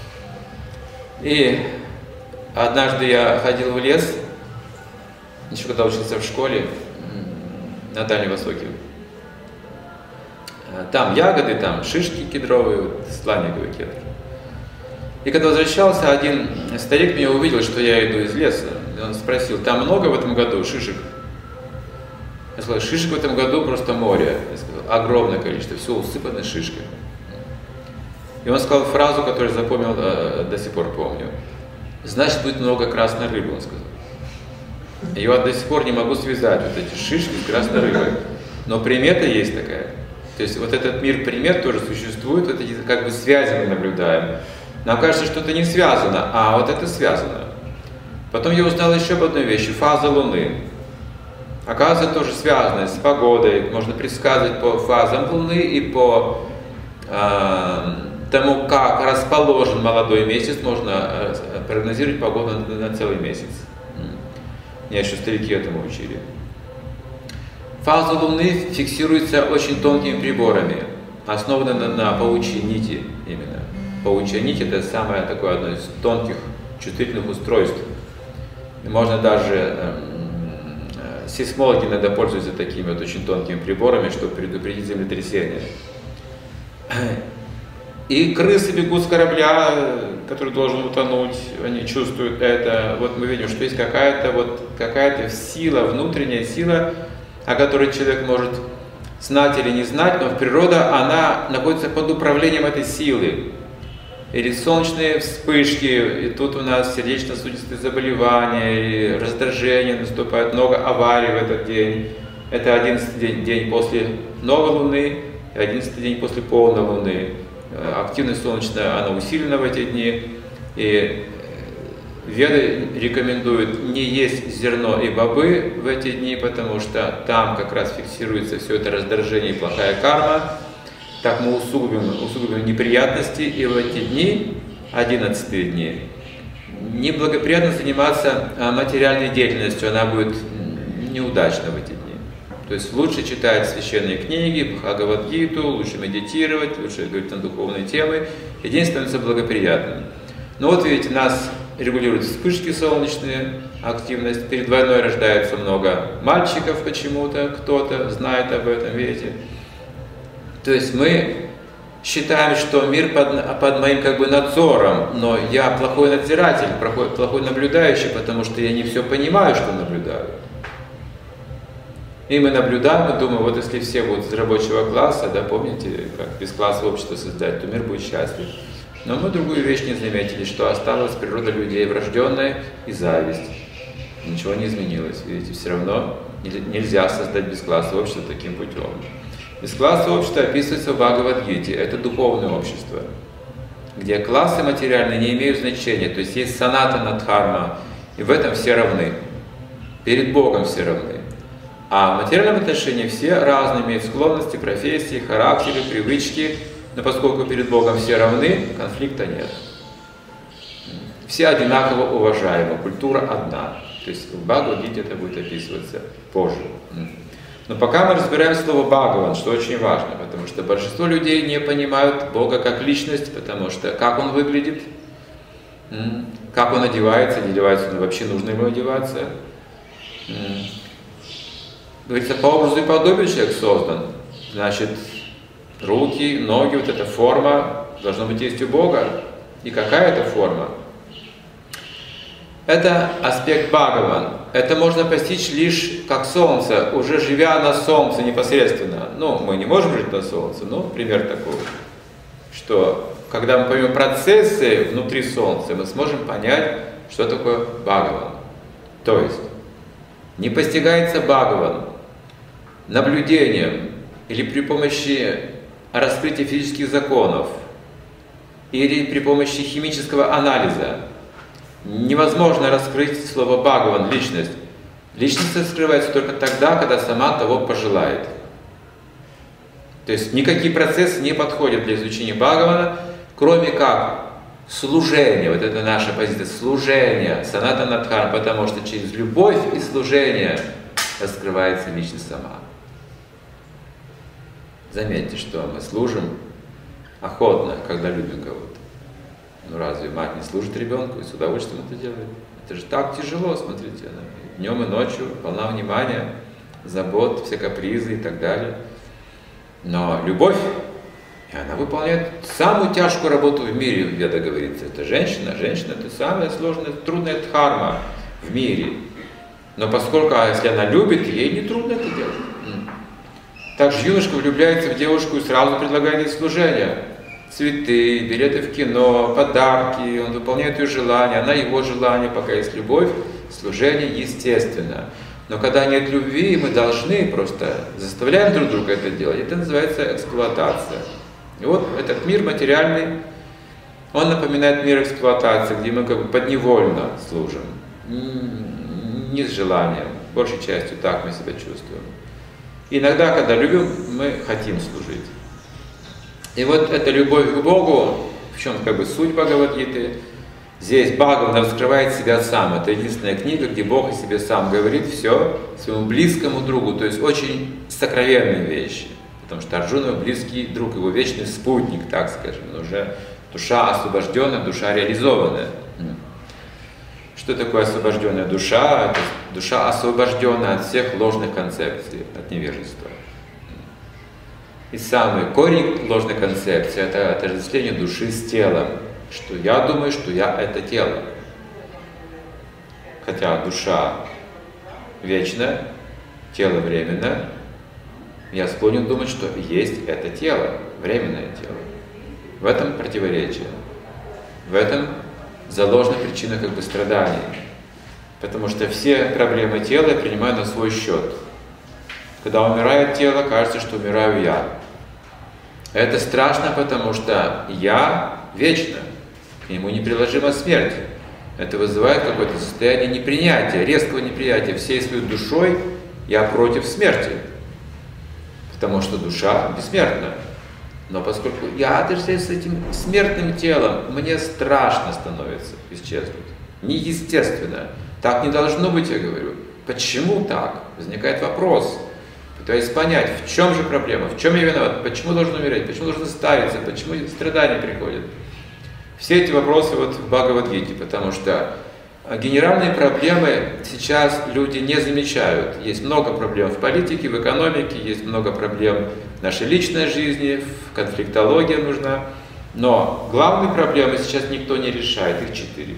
И однажды я ходил в лес, еще когда учился в школе на Дальнем Востоке. Там ягоды, там шишки кедровые, вот, сланиковый кедр. И когда возвращался, один старик меня увидел, что я иду из леса. И он спросил, там много в этом году шишек? Я сказал, шишек в этом году просто море. Я сказал, огромное количество, все усыпано шишками. И он сказал фразу, которую я запомнил, до сих пор помню. Значит, будет много красной рыбы, он сказал. Я вот до сих пор не могу связать вот эти шишки с красной рыбой. Но примета есть такая. То есть вот этот мир примет тоже существует, вот эти как бы связи мы наблюдаем. Нам кажется, что это не связано, а вот это связано. Потом я узнал еще об одной вещи, фаза Луны. Оказывается, тоже связано с погодой. Можно предсказывать по фазам Луны и по э, тому, как расположен молодой месяц, можно прогнозировать погоду на, на целый месяц. Меня еще старики этому учили. Фаза Луны фиксируется очень тонкими приборами, основана на, на паучьей нити именно. Паучья нить – это самое такое одно из тонких чувствительных устройств. И можно даже, э, э, сейсмологи иногда пользуются такими вот очень тонкими приборами, чтобы предупредить землетрясение. И крысы бегут с корабля, который должен утонуть, они чувствуют это. Вот мы видим, что есть какая-то вот, какая-то сила, внутренняя сила, о которой человек может знать или не знать, но в природе она находится под управлением этой силы. Или солнечные вспышки, и тут у нас сердечно-сосудистые заболевания, и раздражение, наступает много аварий в этот день. Это одиннадцатый день, день после новой луны, одиннадцатый день после полной луны. Активность солнечная, она усилена в эти дни. И веды рекомендуют не есть зерно и бобы в эти дни, потому что там как раз фиксируется все это раздражение и плохая карма. Так мы усугубим, усугубим неприятности, и в эти дни, одиннадцатые дни, неблагоприятно заниматься материальной деятельностью, она будет неудачна в эти дни. То есть лучше читать священные книги, Бхагавад-гиту, лучше медитировать, лучше говорить на духовные темы, и день становится благоприятным. Но вот видите, нас регулируют вспышки солнечные, активность, перед войной рождается много мальчиков почему-то, кто-то знает об этом, видите. То есть мы считаем, что мир под, под моим как бы надзором, но я плохой надзиратель, плохой, плохой наблюдающий, потому что я не все понимаю, что наблюдаю. И мы наблюдаем и думаем, вот если все будут из рабочего класса, да, помните, как без класса общество создать, то мир будет счастлив. Но мы другую вещь не заметили, что осталась природа людей врожденная и зависть. Ничего не изменилось, видите, все равно Нельзя создать бесклассовое общество таким путем. Бесклассовое общество описывается в Бхагавад-гите. Это духовное общество, где классы материальные не имеют значения. То есть есть санатана дхарма, и в этом все равны. Перед Богом все равны. А в материальном отношении все разные, имеют склонности, профессии, характеры, привычки. Но поскольку перед Богом все равны, конфликта нет. Все одинаково уважаемы, культура одна. То есть в Бхагавад-гите это будет описываться позже. Но пока мы разбираем слово «Бхагаван», что очень важно, потому что большинство людей не понимают Бога как личность, потому что как Он выглядит, как Он одевается, не одевается Он, вообще нужно ему одеваться. Говорится, по образу и подобию человек создан, значит, руки, ноги, вот эта форма должна быть есть у Бога. И какая это форма? Это аспект Бхагаван. Это можно постичь лишь как солнце, уже живя на солнце непосредственно. Ну, мы не можем жить на солнце, но пример такой, что когда мы поймем процессы внутри солнца, мы сможем понять, что такое Бхагаван. То есть, не постигается Бхагаван наблюдением или при помощи раскрытия физических законов, или при помощи химического анализа. Невозможно раскрыть слово Бхагаван, личность. Личность раскрывается только тогда, когда сама того пожелает. То есть никакие процессы не подходят для изучения Бхагавана, кроме как служение. Вот это наша позиция, служение, санатана дхарма, потому что через любовь и служение раскрывается личность сама. Заметьте, что мы служим охотно, когда любим кого-то. Ну разве мать не служит ребенку и с удовольствием это делает? Это же так тяжело, смотрите. Днем и ночью, полна внимания, забот, все капризы и так далее. Но любовь, и она выполняет самую тяжкую работу в мире, в Ведах говорится. Это женщина. Женщина — это самая сложная, трудная дхарма в мире. Но поскольку, а если она любит, ей не трудно это делать. Также юношка влюбляется в девушку и сразу предлагает ей служение. Цветы, билеты в кино, подарки, он выполняет ее желания, она его желание, пока есть любовь, служение естественно. Но когда нет любви, мы должны просто заставляем друг друга это делать. Это называется эксплуатация. И вот этот мир материальный, он напоминает мир эксплуатации, где мы как бы подневольно служим, не с желанием, большей частью так мы себя чувствуем. И иногда, когда любим, мы хотим служить. И вот эта любовь к Богу, в чем как бы суть Бхагавад-гиты, здесь Бхагаван раскрывает себя сам. Это единственная книга, где Бог о себе сам говорит все своему близкому другу, то есть очень сокровенные вещи. Потому что Арджуна близкий друг, его вечный спутник, так скажем, но уже душа освобожденная, душа реализованная. Что такое освобожденная душа? Это душа освобожденная от всех ложных концепций, от невежества. И самый корень ложной концепции – это отождествление души с телом. Что я думаю, что я – это тело. Хотя душа вечна, тело временно, я склонен думать, что есть это тело, временное тело. В этом противоречие. В этом заложена причина как бы страданий. Потому что все проблемы тела я принимаю на свой счет. Когда умирает тело, кажется, что умираю я. Это страшно, потому что я вечно, к нему неприложима смерть. Это вызывает какое-то состояние непринятия, резкого неприятия. Всей своей душой я против смерти, потому что душа бессмертна. Но поскольку я отождествляюсь с этим смертным телом, мне страшно становится исчезнуть. Неестественно. Так не должно быть, я говорю. Почему так? Возникает вопрос. Пытаюсь понять, в чем же проблема, в чем я виноват, почему должен умереть, почему должен ставиться, почему страдания приходят. Все эти вопросы вот в Бхагавад-гите, потому что генеральные проблемы сейчас люди не замечают. Есть много проблем в политике, в экономике, есть много проблем в нашей личной жизни, в конфликтологии нужна. Но главные проблемы сейчас никто не решает, их четыре.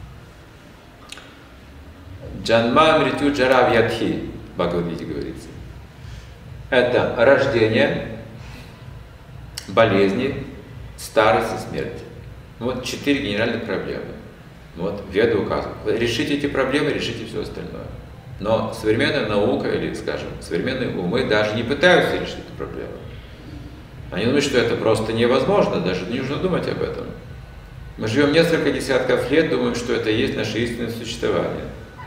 Джанма мритю джара вьядхи, в Бхагавад-гите говорится. Это рождение, болезни, старость и смерть. Вот четыре генеральных проблемы. Вот Веды указывают. Решите эти проблемы, решите все остальное. Но современная наука или, скажем, современные умы даже не пытаются решить эту проблему. Они думают, что это просто невозможно, даже не нужно думать об этом. Мы живем несколько десятков лет, думаем, что это и есть наше истинное существование.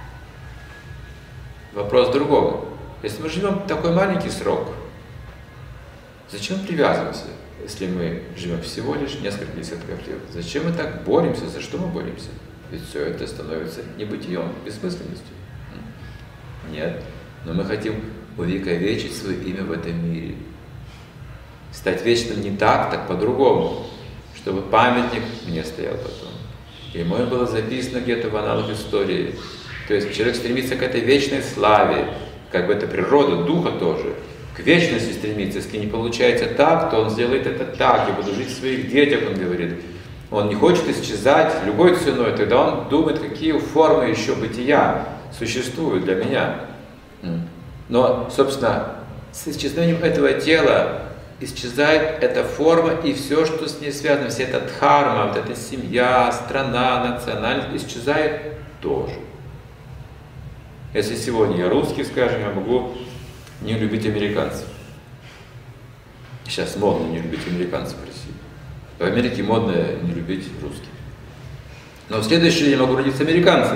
Вопрос в другом. Если мы живем такой маленький срок, зачем привязываться, если мы живем всего лишь несколько десятков лет? Зачем мы так боремся? За что мы боремся? Ведь все это становится небытием, бессмысленностью. Нет, но мы хотим увековечить свое имя в этом мире. Стать вечным не так, так по-другому, чтобы памятник мне стоял потом. И мое было записано где-то в аналах истории. То есть человек стремится к этой вечной славе, как бы это природа, духа тоже, к вечности стремится. Если не получается так, то он сделает это так. Я буду жить в своих детях, он говорит. Он не хочет исчезать любой ценой, тогда он думает, какие формы еще бытия существуют для меня. Но, собственно, с исчезновением этого тела исчезает эта форма и все, что с ней связано, вся эта дхарма, вот эта семья, страна, национальность, исчезает тоже. Если сегодня я русский, скажем, я могу не любить американцев. Сейчас модно не любить американцев в России. В Америке модно не любить русских. Но в следующий день я могу родиться американцем.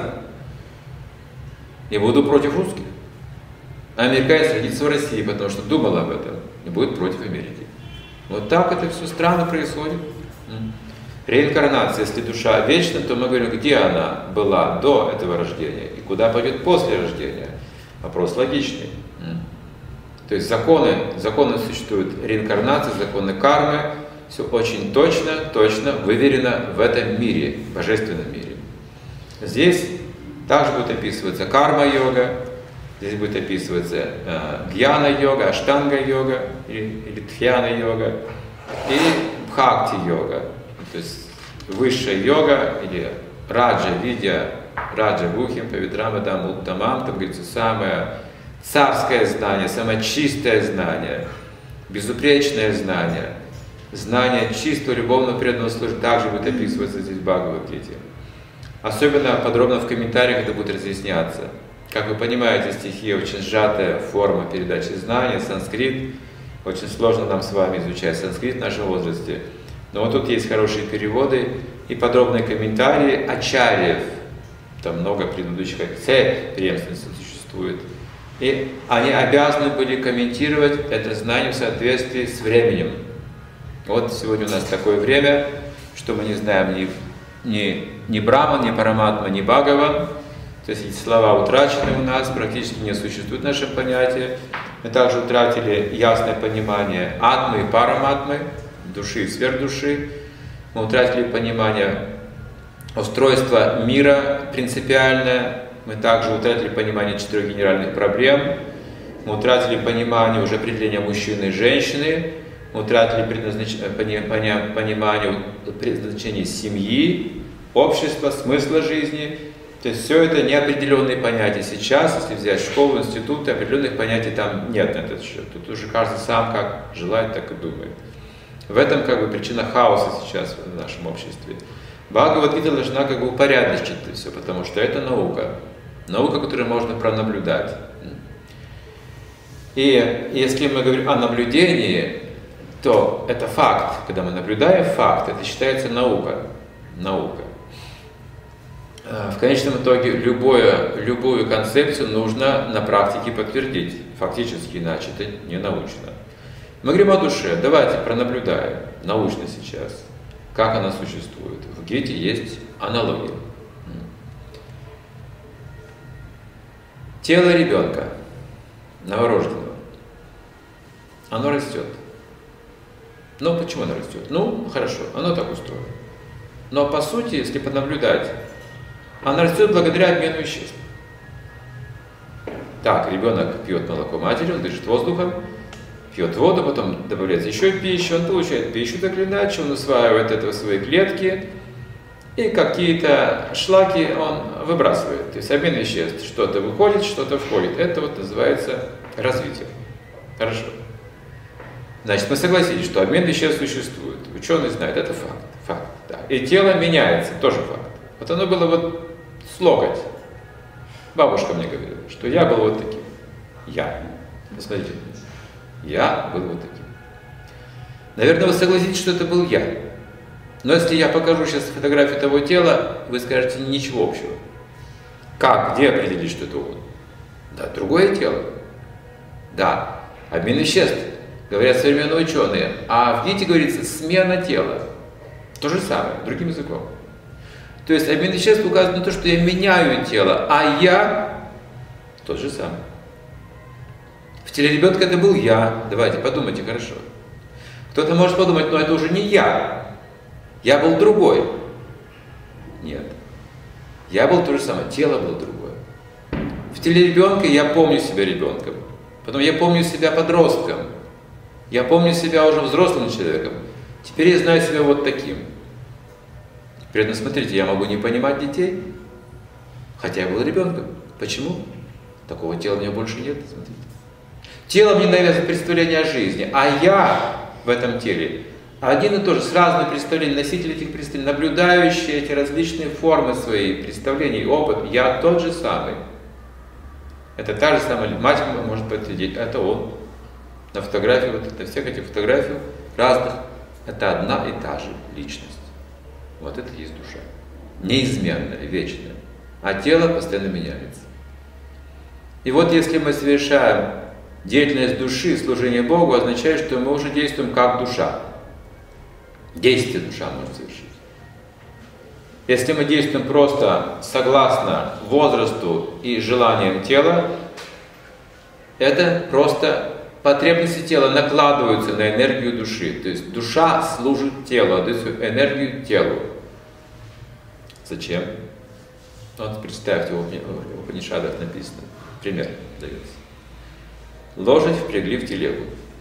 И буду против русских. А американец родится в России, потому что думал об этом, и будет против Америки. Вот так это все странно происходит. Реинкарнация, если душа вечна, то мы говорим, где она была до этого рождения и куда пойдет после рождения. Вопрос логичный. То есть законы, законы существуют, реинкарнация, законы кармы, все очень точно, точно выверено в этом мире, в божественном мире. Здесь также будет описываться карма-йога, здесь будет описываться э, гьяна-йога, аштанга-йога или, или тхьяна-йога и бхакти-йога. То есть высшая йога или раджа-видья, раджа-гухим, павидрамадам, уттамам, там говорится самое царское знание, самое чистое знание, безупречное знание, знание чистого, любовного, преданного служения также будет описываться здесь в Бхагавад-гите. Особенно подробно в комментариях это будет разъясняться. Как вы понимаете, стихи очень сжатая форма передачи знания, санскрит. Очень сложно нам с вами изучать санскрит в нашем возрасте. Но вот тут есть хорошие переводы и подробные комментарии ачарьев. Там много предыдущих цепь преемственности существует. И они обязаны были комментировать это знание в соответствии с временем. Вот сегодня у нас такое время, что мы не знаем ни, ни, ни Брахман, ни Параматма, ни Бхагаван. То есть эти слова утрачены у нас, практически не существует в нашем понятии. Мы также утратили ясное понимание атмы и параматмы, души и сверхдуши. Мы утратили понимание устройства мира принципиальное. Мы также утратили понимание четырех генеральных проблем. Мы утратили понимание уже определения мужчины и женщины. Мы утратили предназнач... понимание предназначения семьи, общества, смысла жизни. То есть все это неопределенные понятия. Сейчас, если взять школу, институты, определенных понятий там нет на этот счет. Тут уже каждый сам как желает, так и думает. В этом как бы причина хаоса сейчас в нашем обществе. Бхагавад-гита должна как бы упорядочить это все, потому что это наука. Наука, которую можно пронаблюдать. И если мы говорим о наблюдении, то это факт. Когда мы наблюдаем факт, это считается наука. Наука. В конечном итоге любую, любую концепцию нужно на практике подтвердить. Фактически, иначе это не научно. Мы говорим о душе. Давайте пронаблюдаем научно сейчас, как она существует. В Гите есть аналогия. Тело ребенка, новорожденного, оно растет. Ну, почему оно растет? Ну, хорошо, оно так устроено. Но по сути, если понаблюдать, оно растет благодаря обмену веществ. Так, ребенок пьет молоко матери, он дышит воздухом, пьет воду, потом добавляется еще пища, он получает пищу так или иначе, он усваивает это в свои клетки, и какие-то шлаки он выбрасывает. То есть обмен веществ, что-то выходит, что-то входит. Это вот называется развитие. Хорошо. Значит, мы согласились, что обмен веществ существует. Ученые знают, это факт. Факт, да. И тело меняется, тоже факт. Вот оно было вот с локоть. Бабушка мне говорила, что я был вот таким. Я. Посмотрите, я был вот таким. Наверное, вы согласитесь, что это был я. Но если я покажу сейчас фотографию того тела, вы скажете, ничего общего. Как? Где определить, что это он? Да, другое тело. Да, обмен веществ, говорят современные ученые. А в Гите говорится смена тела. То же самое, другим языком. То есть обмен веществ указывает на то, что я меняю тело, а я тот же самый. В теле ребенка это был я. Давайте подумайте хорошо. Кто-то может подумать, но это уже не я. Я был другой. Нет. Я был то же самое, тело было другое. В теле ребенка я помню себя ребенком. Потом я помню себя подростком. Я помню себя уже взрослым человеком. Теперь я знаю себя вот таким. При этом, смотрите, я могу не понимать детей, хотя я был ребенком. Почему? Такого тела у меня больше нет. Смотрите. Тело мне навязывает представление о жизни, а я в этом теле один и тот же, с разными представлениями, носитель этих представлений, наблюдающий эти различные формы свои представлений, опыт, я тот же самый. Это та же самая мать может подтвердить, это он. На фотографии, вот на всех этих фотографиях разных, это одна и та же личность. Вот это и есть душа. Неизменная, вечная. А тело постоянно меняется. И вот если мы совершаем деятельность души, служение Богу, означает, что мы уже действуем как душа. Действие душа может совершить. Если мы действуем просто согласно возрасту и желаниям тела, это просто потребности тела накладываются на энергию души. То есть душа служит телу, отдает свою энергию телу. Зачем? Вот представьте, в Упанишадах написано, пример дается. Лошадь впрягли в телегу.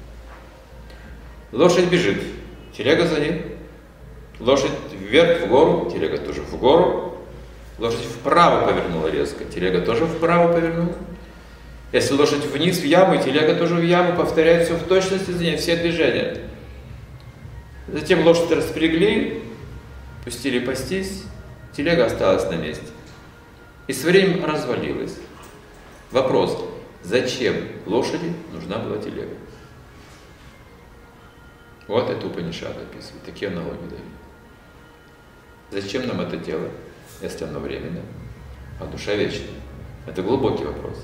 Лошадь бежит, телега за ней. Лошадь вверх, в гору, телега тоже в гору. Лошадь вправо повернула резко, телега тоже вправо повернула. Если лошадь вниз в яму, телега тоже в яму, повторяет все в точности за ней, все движения. Затем лошадь распрягли, пустили пастись, телега осталась на месте. И со временем развалилась. Вопрос, зачем лошади нужна была телега? Вот это Упанишад описывает, такие аналогии дают. Зачем нам это тело, если оно временно, а душа вечная? Это глубокий вопрос.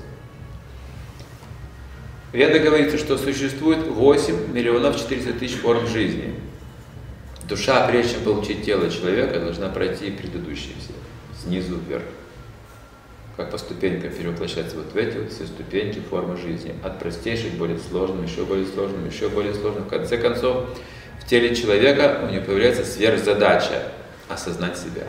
В Ведах говорится, что существует восемь миллионов четыреста тысяч форм жизни. Душа, прежде чем получить тело человека, должна пройти предыдущие все, снизу вверх. Как по ступенькам перевоплощаться вот в эти вот все ступеньки формы жизни. От простейших к более сложным, еще более сложным, еще более сложным. В конце концов, в теле человека у него появляется сверхзадача осознать себя.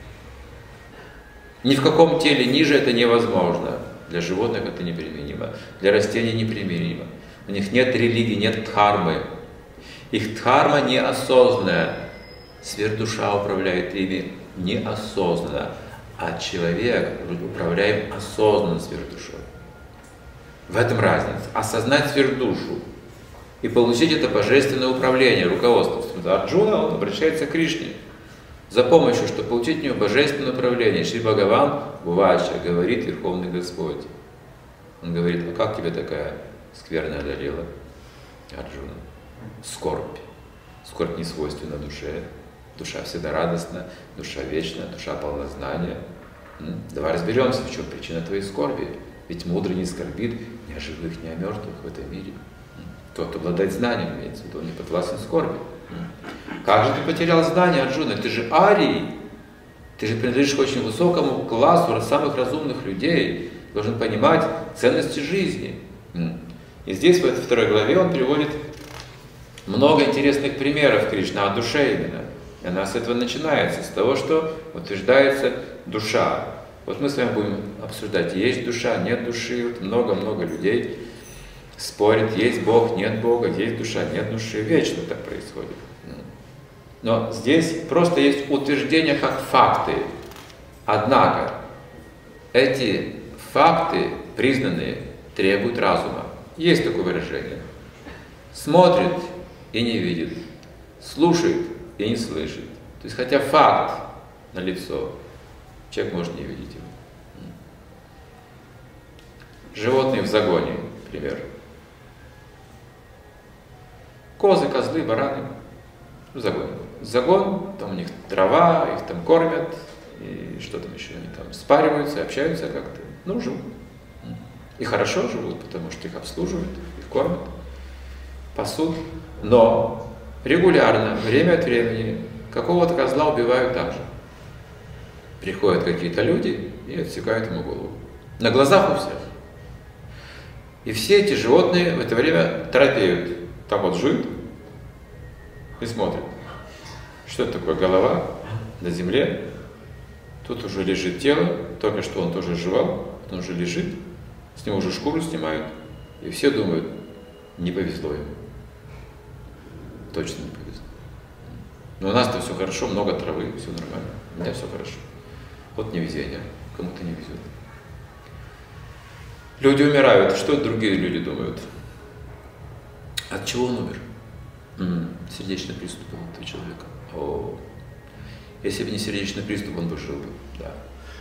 Ни в каком теле ниже это невозможно. Для животных это неприменимо, для растений неприменимо. У них нет религии, нет дхармы. Их дхарма неосознанная. Сверхдуша управляет ими неосознанно. А человек управляем осознанно сверхдушой. В этом разница. Осознать сверхдушу и получить это божественное управление, руководство. Арджуна, он обращается к Кришне за помощью, чтобы получить у него божественное управление. Шри Бхагаван Увача, говорит Верховный Господь. Он говорит, а как тебе такая скверная одолела, Арджуна? Скорбь. Скорбь не свойственна душе. Душа всегда радостна, душа вечна, душа полна знания. Давай разберемся, в чем причина твоей скорби. Ведь мудрый не скорбит ни о живых, ни о мертвых в этом мире. Тот, кто обладает знанием, имеется в виду, он не подвластен скорби. Как же ты потерял знания, Арджуна? Ты же арий. Ты же принадлежишь к очень высокому классу самых разумных людей. Должен понимать ценности жизни. И здесь, в этой второй главе, он приводит много интересных примеров Кришны о душе именно. И она с этого начинается, с того, что утверждается душа. Вот мы с вами будем обсуждать, есть душа, нет души. Много-много людей спорят, есть Бог, нет Бога, есть душа, нет души. Вечно так происходит. Но здесь просто есть утверждения как факты. Однако эти факты, признанные, требуют разума. Есть такое выражение. Смотрит и не видит, слушает и не слышит. То есть, хотя факт налицо, человек может не видеть его. животные в загоне, например. Козы, козлы, бараны в загоне. Загон, там у них трава, их там кормят, и что там еще, они там спариваются, общаются как-то. Ну, живут. И хорошо живут, потому что их обслуживают, их кормят, пасут. Но регулярно, время от времени, какого-то козла убивают так же. Приходят какие-то люди и отсекают ему голову. На глазах у всех. И все эти животные в это время торопеют. Там вот жуют и смотрят. Что это такое? Голова на земле. Тут уже лежит тело. Только что он тоже жевал. Он уже лежит. С него уже шкуру снимают. И все думают, не повезло ему. Точно не повезло. Но у нас-то все хорошо, много травы, все нормально. У меня все хорошо. Вот невезение. Кому-то не везет. Люди умирают. Что другие люди думают? От чего он умер? М-м, сердечный приступ был у этого человека. О, если бы не сердечный приступ, он бы жил бы. Да.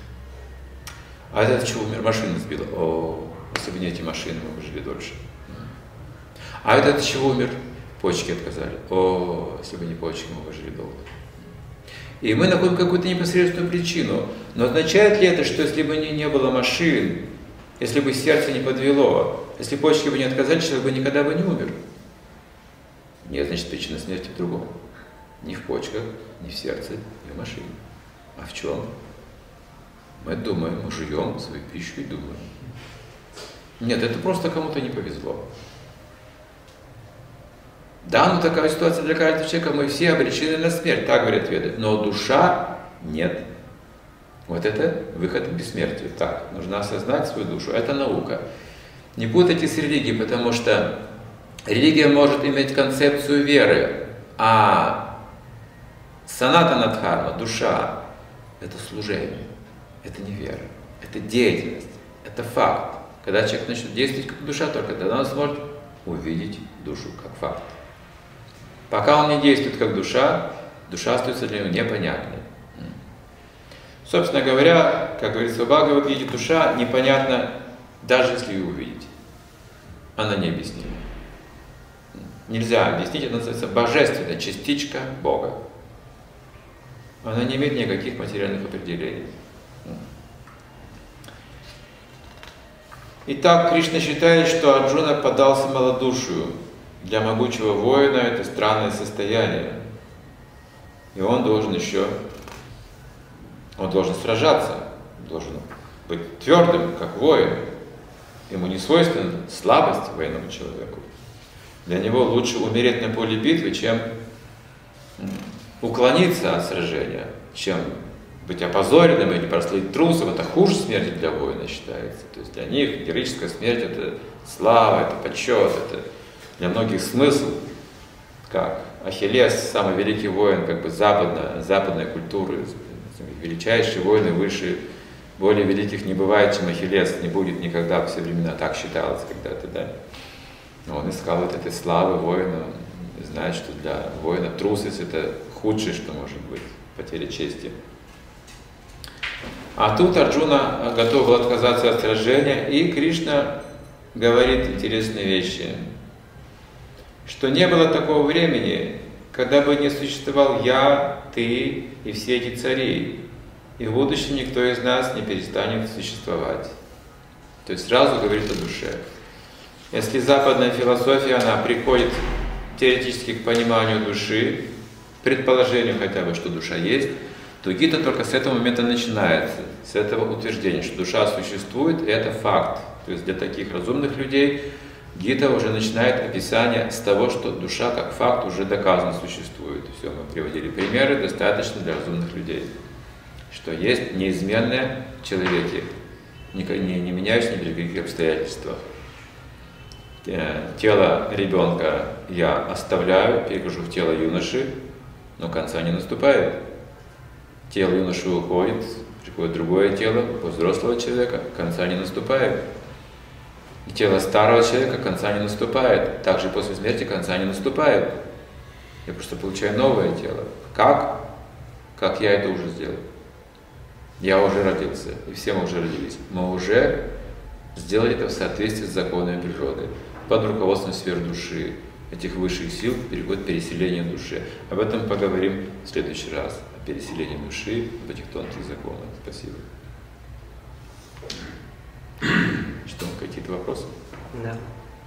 А это от чего умер? Машина сбила. О, если бы не эти машины, мы бы жили дольше. А это от чего умер? Почки отказали. О, если бы не почки, мы бы жили долго. И мы находим какую-то непосредственную причину. Но означает ли это, что если бы не, не было машин, если бы сердце не подвело, если почки бы не отказали, человек бы никогда бы не умер? Нет, значит, причина смерти в другом. Не в почках, не в сердце, не в машине. А в чем? Мы думаем, мы жуем свою пищу и думаем. Нет, это просто кому-то не повезло. Да, ну такая ситуация для каждого человека, мы все обречены на смерть, так говорят веды. Но душа нет. Вот это выход к бессмертию. Так, нужно осознать свою душу. Это наука. Не путайте с религией, потому что религия может иметь концепцию веры, а санатана дхарма, душа, это служение, это не вера, это деятельность, это факт. Когда человек начнет действовать как душа, только тогда он сможет увидеть душу как факт. Пока он не действует как душа, душа остается для него непонятной. Собственно говоря, как говорится в Бхагавад-гите, душа непонятна, даже если ее увидеть. Она необъяснима. Нельзя объяснить, это называется божественная частичка Бога. Она не имеет никаких материальных определений. Итак, Кришна считает, что Арджуна поддался малодушию. Для могучего воина это странное состояние. И он должен еще, он должен сражаться, должен быть твердым, как воин. Ему не свойственна слабость военному человеку. Для него лучше умереть на поле битвы, чем уклониться от сражения, чем быть опозоренным или прослыть трусом. Это хуже смерти для воина считается. То есть для них героическая смерть — это слава, это почет, это для многих смысл, как Ахиллес, самый великий воин как бы западной, западной культуры, величайшие воины выше, более великих не бывает, чем Ахиллес, не будет никогда во все времена, так считалось когда-то, да. Но он искал вот этой славы воина, знает, что для воина трусость — это худшее, что может быть, потеря чести. А тут Арджуна готов был отказаться от сражения, и Кришна говорит интересные вещи, что не было такого времени, когда бы не существовал я, ты и все эти цари, и в будущем никто из нас не перестанет существовать. То есть сразу говорит о душе. Если западная философия, она приходит теоретически к пониманию души, предположению хотя бы, что душа есть, то Гита только с этого момента начинается, с этого утверждения, что душа существует, и это факт. То есть для таких разумных людей Гита уже начинает описание с того, что душа как факт уже доказано существует. Все, мы приводили примеры, достаточно для разумных людей. Что есть неизменное в человеке, не, не, не меняющееся ни при каких обстоятельствах. Тело ребенка я оставляю, перехожу в тело юноши, но конца не наступает. Тело юноши уходит, приходит другое тело, у взрослого человека конца не наступает. И тело старого человека конца не наступает. Также после смерти конца не наступает. Я просто получаю новое тело. Как? Как я это уже сделал. Я уже родился, и все мы уже родились. Мы уже сделать это в соответствии с законами природы, под руководством сфер души, этих высших сил перевод переселения души. Об этом поговорим в следующий раз, о переселении души, об этих тонких законах. Спасибо. Что, какие-то вопросы? Да.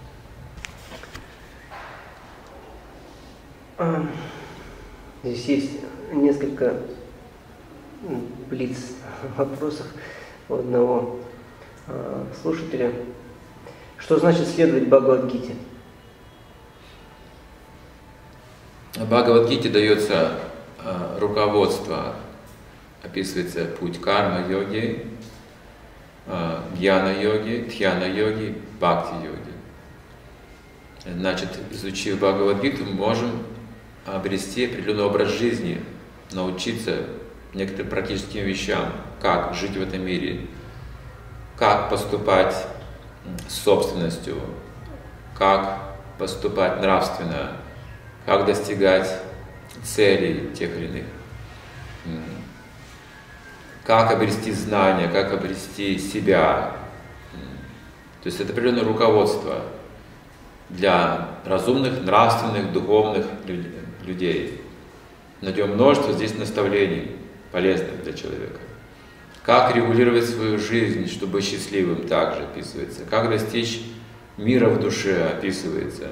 Здесь есть несколько блиц вопросов у одного э, слушателя. Что значит следовать Бхагавад-гите? В Бхагавад-гите дается э, руководство, описывается путь карма-йоги, э, гьяна-йоги, дхьяна-йоги, бхакти-йоги. Значит, изучив Бхагавад-гиту, мы можем обрести определенный образ жизни, научиться некоторым практическим вещам, как жить в этом мире, как поступать с собственностью, как поступать нравственно, как достигать целей тех или иных, как обрести знания, как обрести себя. То есть это определенное руководство для разумных, нравственных, духовных людей. Найдем множество здесь наставлений, полезных для человека. Как регулировать свою жизнь, чтобы быть счастливым, также описывается. Как достичь мира в душе, описывается.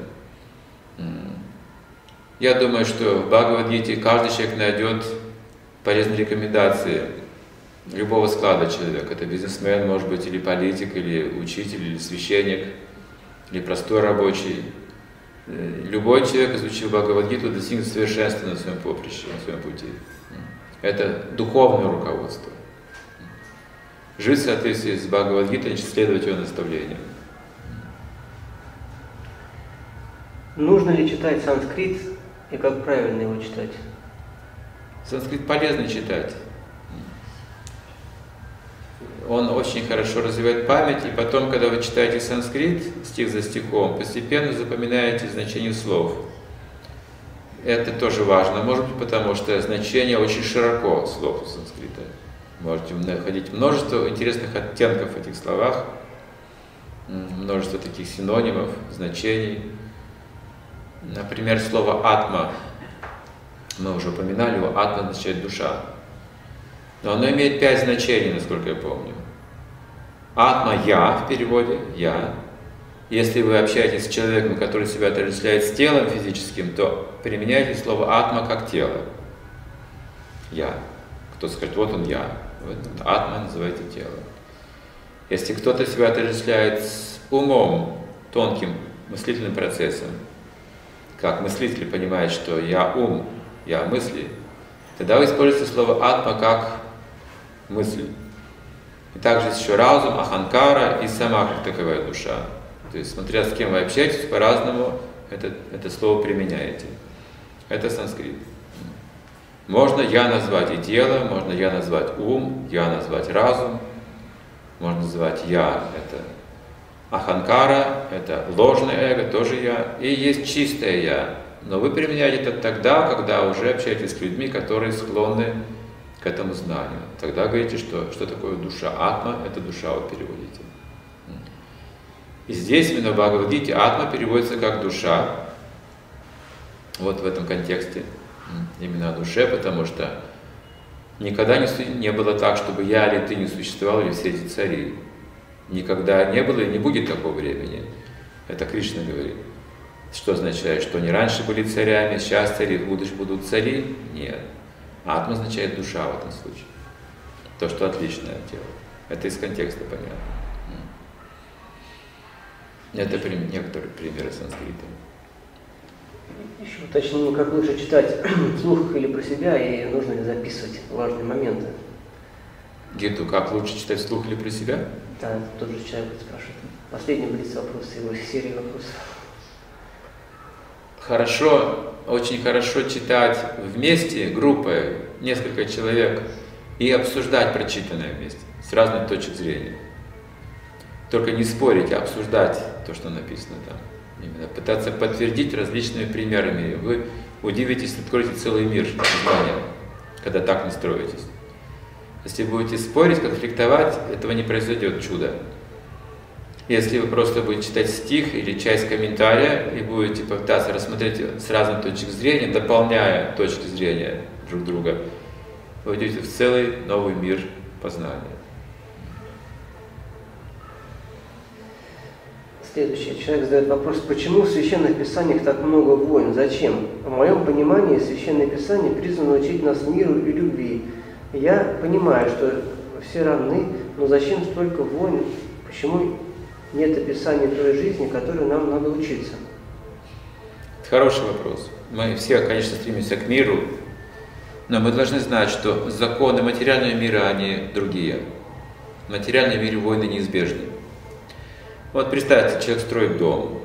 Я думаю, что в Бхагавад-гите каждый человек найдет полезные рекомендации любого склада человека. Это бизнесмен, может быть, или политик, или учитель, или священник, или простой рабочий. Любой человек, изучив Бхагавад-гиту, достигнет совершенства на своем поприще, на своем пути. Это духовное руководство. Жить в соответствии с Бхагавад-гитой, значит, следовать его наставлениям. Нужно ли читать санскрит и как правильно его читать? Санскрит полезно читать. Он очень хорошо развивает память, и потом, когда вы читаете санскрит, стих за стихом, постепенно запоминаете значение слов. Это тоже важно, может быть, потому что значение очень широко слов санскрита. Можете находить множество интересных оттенков в этих словах, множество таких синонимов, значений. Например, слово «атма». Мы уже упоминали его, «атма» означает «душа». Но оно имеет пять значений, насколько я помню. Атма – «я» в переводе, «я». Если вы общаетесь с человеком, который себя отождествляет с телом физическим, то применяйте слово «атма» как тело. «Я». Кто скажет, вот он «я». Вот атма называйте тело. Если кто-то себя отождествляет с умом, тонким мыслительным процессом, как мыслитель понимает, что «я ум», «я мысли», тогда вы используете слово «атма» как мысль. И также есть еще разум, аханкара и сама как таковая душа. То есть, смотря с кем вы общаетесь, по-разному это, это слово применяете. Это санскрит. Можно «я» назвать и тело, можно «я» назвать ум, «я» назвать разум, можно назвать «я» — это аханкара, это ложное эго, тоже «я», и есть чистое «я». Но вы применяете это тогда, когда уже общаетесь с людьми, которые склонны к этому знанию. Тогда говорите, что, что такое душа. Атма — это душа, вы переводите. И здесь именно в Бхагавад-гите атма переводится как душа. Вот в этом контексте. Именно о душе, потому что никогда не, не было так, чтобы я или ты не существовал, или все эти цари. Никогда не было и не будет такого времени. Это Кришна говорит. Что означает, что они раньше были царями, сейчас цари, в будущем будут цари? Нет. Атма означает душа в этом случае. То, что отличное от тела. Это из контекста понятно. Это некоторые примеры санскрита. Еще уточнение, как лучше читать вслух или про себя, и нужно ли записывать важные моменты? Гиту, как лучше читать вслух или про себя? Да, тот же человек спрашивает. Последний блиц вопрос, его серии вопросов. Хорошо, очень хорошо читать вместе, группой, несколько человек, и обсуждать прочитанное вместе, с разных точек зрения. Только не спорить, а обсуждать то, что написано там. Именно пытаться подтвердить различными примерами. Вы удивитесь, откроете целый мир знания, когда так настроитесь. Если будете спорить, конфликтовать, этого не произойдет чудо. Если вы просто будете читать стих или часть комментария и будете пытаться рассмотреть с разных точек зрения, дополняя точки зрения друг друга, вы войдете в целый новый мир познания. Следующий. Человек задает вопрос, почему в Священных Писаниях так много войн? Зачем? В моем понимании Священное Писание призвано учить нас миру и любви. Я понимаю, что все равны, но зачем столько войн? Почему нет описания той жизни, которой нам надо учиться? Это хороший вопрос. Мы все, конечно, стремимся к миру, но мы должны знать, что законы материального мира, они другие. В материальном мире войны неизбежны. Вот представьте, человек строит дом,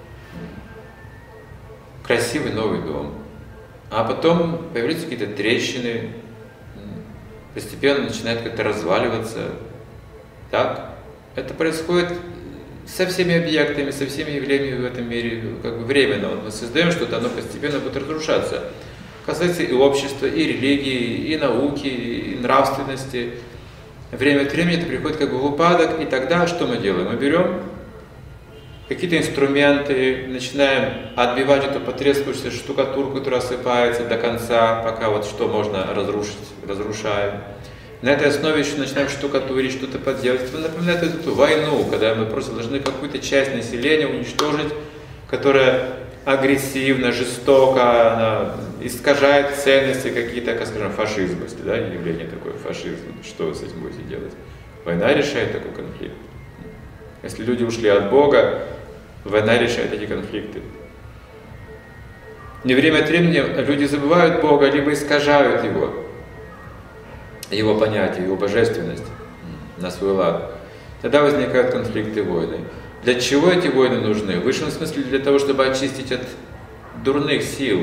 красивый новый дом, а потом появляются какие-то трещины, постепенно начинает как-то разваливаться. Так? Это происходит со всеми объектами, со всеми явлениями в этом мире, как бы временно. Вот мы создаем что-то, оно постепенно будет разрушаться. Касается и общества, и религии, и науки, и нравственности. Время от времени это приходит как бы в упадок, и тогда что мы делаем? Мы берем какие-то инструменты, начинаем отбивать эту потрескавшуюся штукатурку, которая осыпается до конца, пока вот что можно разрушить, разрушаем. На этой основе еще начинаем штукатурить, что-то подделать. Это напоминает эту войну, когда мы просто должны какую-то часть населения уничтожить, которая агрессивно, жестоко, она искажает ценности какие-то, как скажем, фашизм, если, да, явление такое, фашизм. Что вы с этим будете делать? Война решает такой конфликт. Если люди ушли от Бога, война решает эти конфликты. И время от времени люди забывают Бога, либо искажают Его, Его понятие, Его божественность на свой лад. Тогда возникают конфликты и войны. Для чего эти войны нужны? В высшем смысле для того, чтобы очистить от дурных сил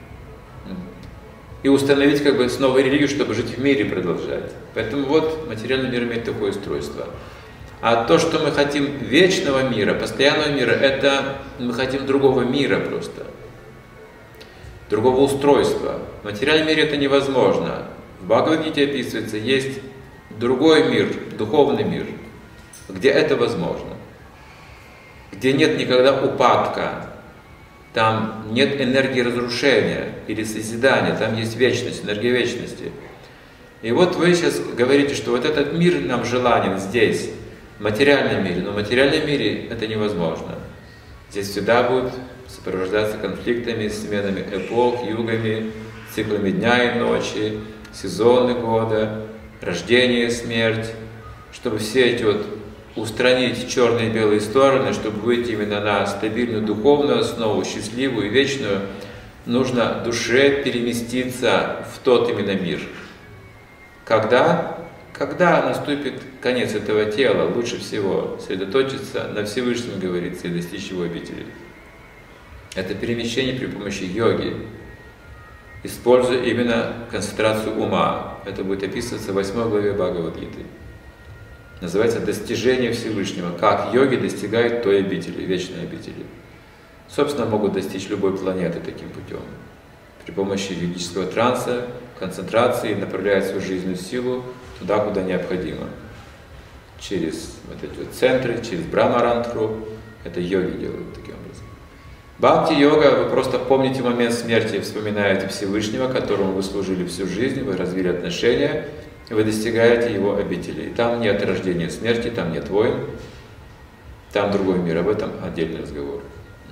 и установить как бы снова религию, чтобы жить в мире и продолжать. Поэтому вот материальный мир имеет такое устройство. А то, что мы хотим вечного мира, постоянного мира, это мы хотим другого мира просто, другого устройства. В материальном мире это невозможно. В Бхагавад-гите описывается, есть другой мир, духовный мир, где это возможно, где нет никогда упадка, там нет энергии разрушения или созидания, там есть вечность, энергия вечности. И вот вы сейчас говорите, что вот этот мир нам желанен здесь, в материальном мире, но в материальном мире это невозможно. Здесь всегда будет сопровождаться конфликтами, сменами эпох, югами, циклами дня и ночи, сезоны года, рождение и смерть, чтобы все эти вот устранить черные и белые стороны, чтобы выйти именно на стабильную духовную основу, счастливую и вечную, нужно душе переместиться в тот именно мир. Когда? Когда наступит конец этого тела, лучше всего сосредоточиться на Всевышнем, говорится, и достичь его обители. Это перемещение при помощи йоги, используя именно концентрацию ума. Это будет описываться в восьмой главе Бхагавад-гиты. Называется «Достижение Всевышнего». Как йоги достигают той обители, вечной обители. Собственно, могут достичь любой планеты таким путем. При помощи йогического транса, концентрации направляют свою жизненную силу туда, куда необходимо. Через вот эти вот центры, через Брахмарантру. Это йоги делают таким образом. Бхакти-йога, вы просто помните момент смерти, вспоминаете Всевышнего, которому вы служили всю жизнь, вы развили отношения, и вы достигаете его обители. И там нет рождения и смерти, там нет войн, там другой мир, об этом отдельный разговор.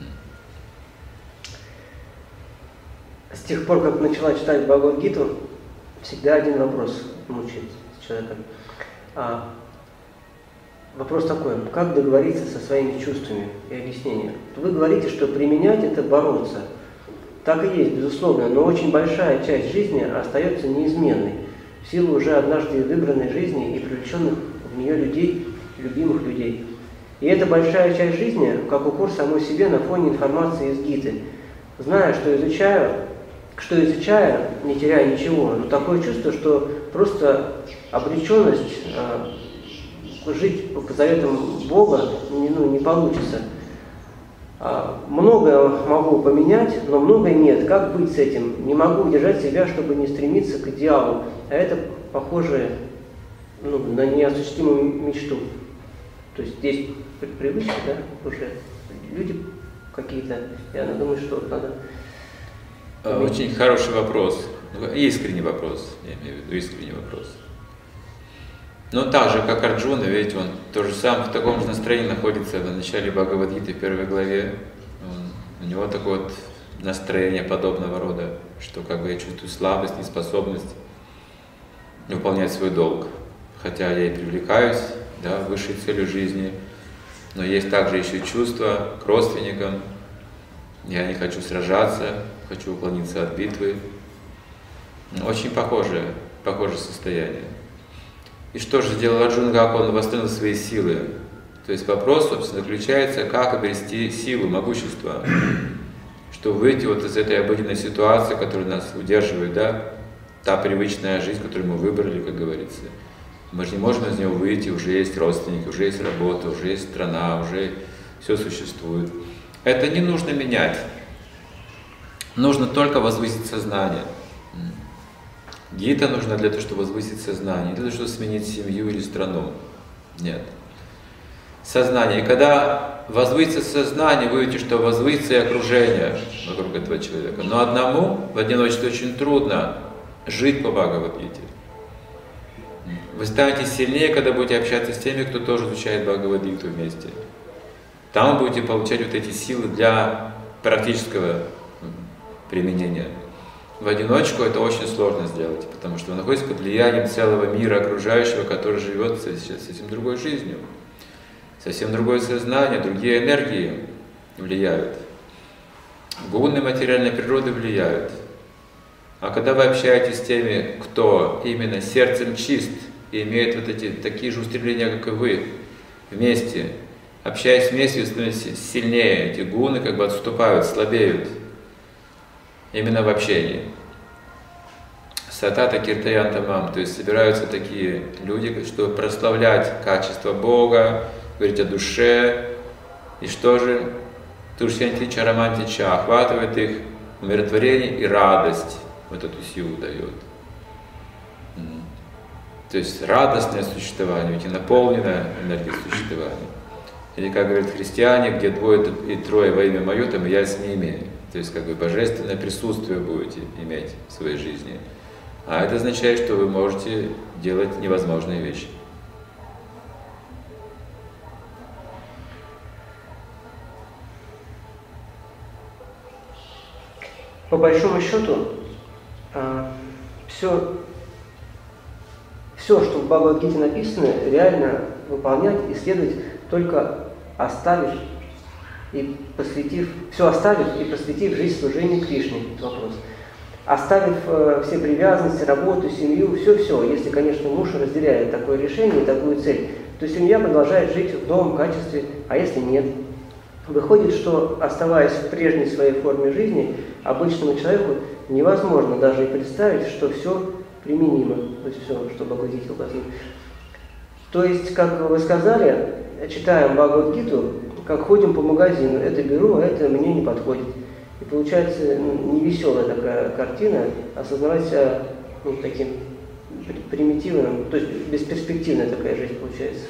С тех пор, как начала читать Бхагавад-гиту, всегда один вопрос мучает человека. А, вопрос такой, как договориться со своими чувствами и объяснением? Вы говорите, что применять это бороться. Так и есть, безусловно, но очень большая часть жизни остается неизменной в силу уже однажды выбранной жизни и привлеченных в нее людей, любимых людей. И эта большая часть жизни, как укор самой себе на фоне информации из гиты. Зная, что изучаю, что изучая, не теряя ничего, но такое чувство, что просто обреченность э, жить по заветам Бога не, ну, не получится. А, многое могу поменять, но многое нет. Как быть с этим? Не могу удержать себя, чтобы не стремиться к идеалу. А это похоже ну, на неосуществимую мечту. То есть здесь привычки, да, уже люди какие-то, я думаю, что надо... Очень хороший вопрос, искренний вопрос, я имею в виду искренний вопрос. Но так же, как Арджуна, ведь он тоже сам в таком же настроении находится в начале Бхагавад-гиты, в первой главе. Он, у него такое вот настроение подобного рода, что как бы я чувствую слабость, неспособность выполнять свой долг. Хотя я и привлекаюсь, да, высшей целью жизни, но есть также еще чувство к родственникам. Я не хочу сражаться, хочу уклониться от битвы. Очень похожее, похожее состояние. И что же сделал Арджуна, как он восстановил свои силы? То есть вопрос, собственно, заключается, как обрести силу, могущество, чтобы выйти вот из этой обыденной ситуации, которая нас удерживает, да, та привычная жизнь, которую мы выбрали, как говорится. Мы же не можем из нее выйти, уже есть родственники, уже есть работа, уже есть страна, уже все существует. Это не нужно менять. Нужно только возвысить сознание. Гита нужна для того, чтобы возвысить сознание, не для того, чтобы сменить семью или страну. Нет. Сознание. И когда возвысится сознание, вы увидите, что возвысится и окружение вокруг этого человека. Но одному в одиночестве очень трудно жить по Бхагавад-гите. Вы станете сильнее, когда будете общаться с теми, кто тоже изучает Бхагавад-гиту вместе. Там вы будете получать вот эти силы для практического применения. В одиночку это очень сложно сделать, потому что вы находитесь под влиянием целого мира окружающего, который живет совсем другой жизнью. Совсем другое сознание, другие энергии влияют. Гуны материальной природы влияют. А когда вы общаетесь с теми, кто именно сердцем чист и имеет вот эти такие же устремления, как и вы, вместе, общаясь вместе, вы становитесь сильнее, эти гуны как бы отступают, слабеют. Именно в общении. Сатата киртаянта мам, то есть собираются такие люди, чтобы прославлять качество Бога, говорить о душе, и что же? Тушьянти чарамантича охватывает их умиротворение и радость, вот эту силу дает. То есть радостное существование, ведь и наполненная энергия существования. Или, как говорят христиане, где двое и трое во имя Мое, там и я с ними. То есть, как бы, божественное присутствие будете иметь в своей жизни. А это означает, что вы можете делать невозможные вещи. По большому счету, все, все, что в Бхагавад-гите написано, реально выполнять и следовать, только оставив и посвятив, все оставив и посвятив жизнь служению Кришне, этот вопрос. Оставив э, все привязанности, работу, семью, все-все, если, конечно, муж разделяет такое решение и такую цель, то семья продолжает жить в новом качестве, а если нет? Выходит, что, оставаясь в прежней своей форме жизни, обычному человеку невозможно даже и представить, что все применимо, то есть все, что Бхагавад-гите указано. То есть, как вы сказали, читаем Бхагавад-гиту, как ходим по магазину, это беру, а это мне не подходит. И получается невеселая такая картина, осознавать себя ну, таким примитивным, то есть бесперспективная такая жизнь получается.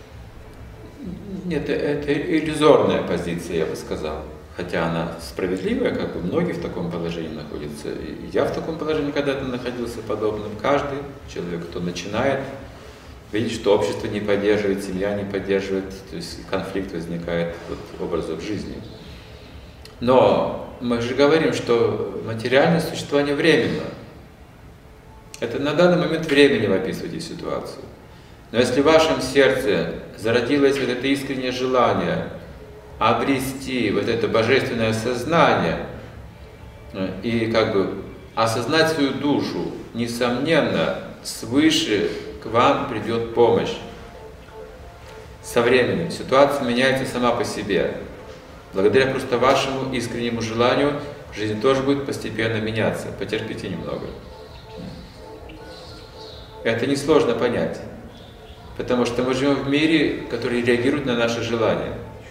Нет, это иллюзорная позиция, я бы сказал. Хотя она справедливая, как бы многие в таком положении находятся. И я в таком положении когда-то находился подобным. Каждый человек, кто начинает, видит, что общество не поддерживает, семья не поддерживает, то есть конфликт возникает вот, образов жизни. Но мы же говорим, что материальное существование временно. Это на данный момент времени вы описываете ситуацию. Но если в вашем сердце зародилось вот это искреннее желание обрести вот это божественное сознание и как бы осознать свою душу, несомненно, свыше к вам придет помощь. Со временем ситуация меняется сама по себе. Благодаря просто вашему искреннему желанию жизнь тоже будет постепенно меняться. Потерпите немного. Это несложно понять. Потому что мы живем в мире, который реагирует на наши желания.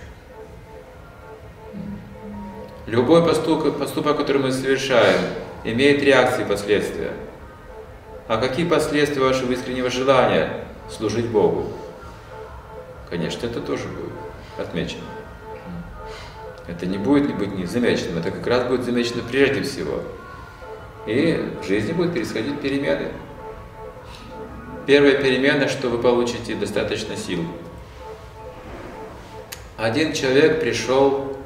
Любой поступок, поступок, который мы совершаем, имеет реакции и последствия. А какие последствия вашего искреннего желания служить Богу? конечно, это тоже будет отмечено. Это не будет быть незамеченным, это как раз будет замечено прежде всего. И в жизни будут происходить перемены. Первая перемена, что вы получите достаточно сил. Один человек пришел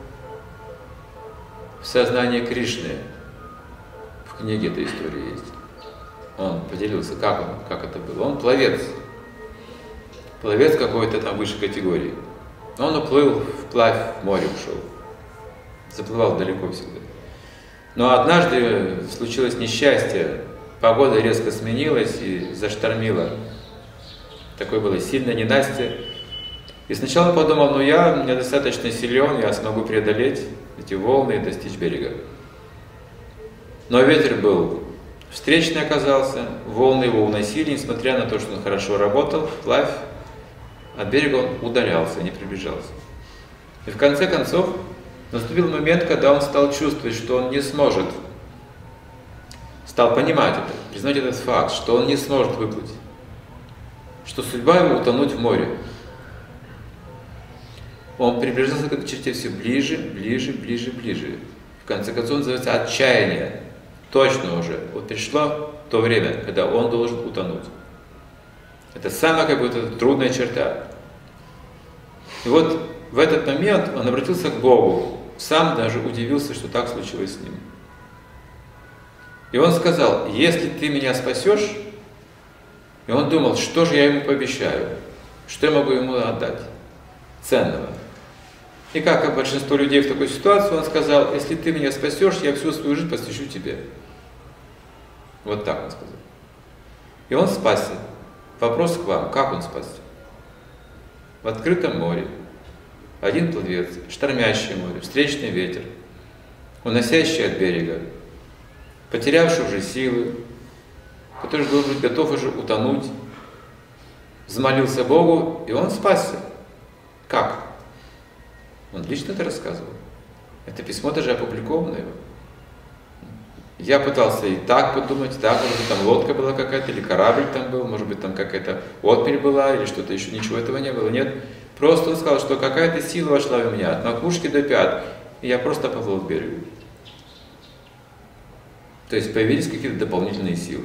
в сознание Кришны. В книге эта история есть. Он поделился, как, он, как это было. Он пловец. Пловец какой-то там высшей категории. Он уплыл вплавь, в море ушел. Заплывал далеко всегда. Но однажды случилось несчастье. Погода резко сменилась и заштормила. Такое было сильное ненастье. И сначала подумал, ну я, я достаточно силен, я смогу преодолеть эти волны и достичь берега. Но ветер был встречный оказался, волны его уносили, несмотря на то, что он хорошо работал, вплавь, от берега он удалялся, не приближался. И в конце концов наступил момент, когда он стал чувствовать, что он не сможет, стал понимать это, признать этот факт, что он не сможет выплыть, что судьба ему утонуть в море. Он приближался к черте все ближе, ближе, ближе, ближе. В конце концов, называется отчаяние. Точно уже. Вот пришло то время, когда он должен утонуть. Это самая как бы трудная черта. И вот в этот момент он обратился к Богу. Сам даже удивился, что так случилось с ним. И он сказал, если ты меня спасешь, и он думал, что же я ему пообещаю, что я могу ему отдать ценного. И как большинство людей в такой ситуации, он сказал, если ты меня спасешь, я всю свою жизнь посвящу тебе. Вот так он сказал. И он спасся. Вопрос к вам, как он спасся? В открытом море. Один пловец, штормящее море, встречный ветер, уносящий от берега, потерявший уже силы, который должен быть готов уже утонуть, взмолился Богу, и он спасся. Как? Он лично это рассказывал. Это письмо даже опубликовано его. Я пытался и так подумать, и так, может быть, там лодка была какая-то, или корабль там был, может быть, там какая-то отмель была, или что-то еще, ничего этого не было, нет. Просто он сказал, что какая-то сила вошла в меня, от макушки до пят, и я просто поплыл к берегу. То есть появились какие-то дополнительные силы.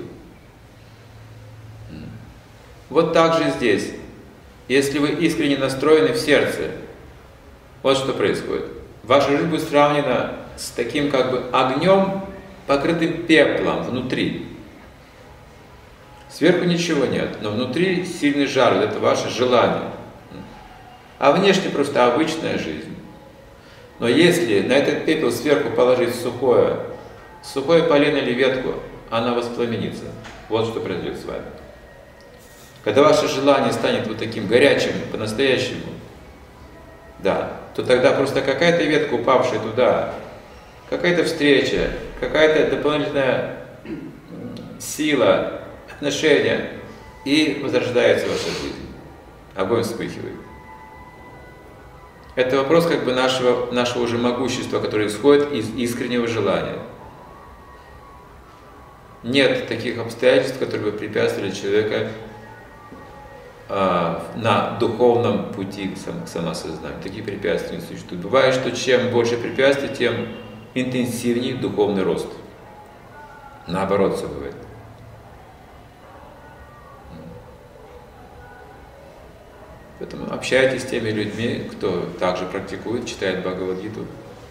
Вот так же здесь. Если вы искренне настроены в сердце, вот что происходит. Ваша жизнь будет сравнена с таким как бы огнем, покрытым пеплом внутри. Сверху ничего нет, но внутри сильный жар, это ваше желание. А внешне просто обычная жизнь. Но если на этот пепел сверху положить сухое, сухое полено или ветку, она воспламенится. Вот что произойдет с вами. Когда ваше желание станет вот таким горячим, по-настоящему, да, то тогда просто какая-то ветка, упавшая туда, какая-то встреча, какая-то дополнительная сила, отношения, и возрождается ваша жизнь. Огонь вспыхивает. Это вопрос как бы нашего, нашего уже могущества, которое исходит из искреннего желания. Нет таких обстоятельств, которые бы препятствовали человека а, на духовном пути к, сам, к самосознанию. Такие препятствия не существуют. Бывает, что чем больше препятствий, тем интенсивнее духовный рост. Наоборот все бывает. Поэтому общайтесь с теми людьми, кто также практикует, читает Бхагавад-гиту.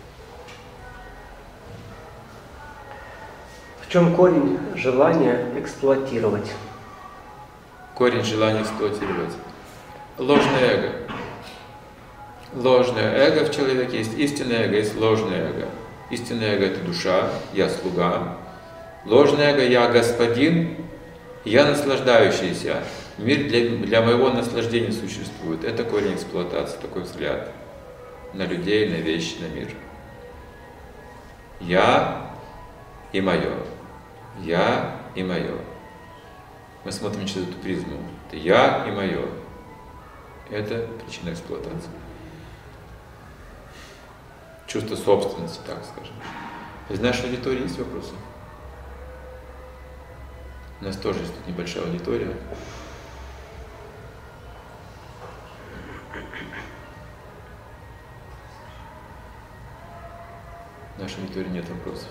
В чем корень желания эксплуатировать? Корень желания эксплуатировать. Ложное эго. Ложное эго в человеке есть истинное эго, есть ложное эго. Истинное эго – это душа, я слуга. Ложное эго – я господин, я наслаждающийся. Мир для, для моего наслаждения существует. Это корень эксплуатации, такой взгляд на людей, на вещи, на мир. Я и мое. Я и мое. Мы смотрим через эту призму. Это я и мое. Это причина эксплуатации. Чувство собственности, так скажем. Из нашей аудитории есть вопросы? У нас тоже есть тут небольшая аудитория. В нашей аудитории нет вопросов.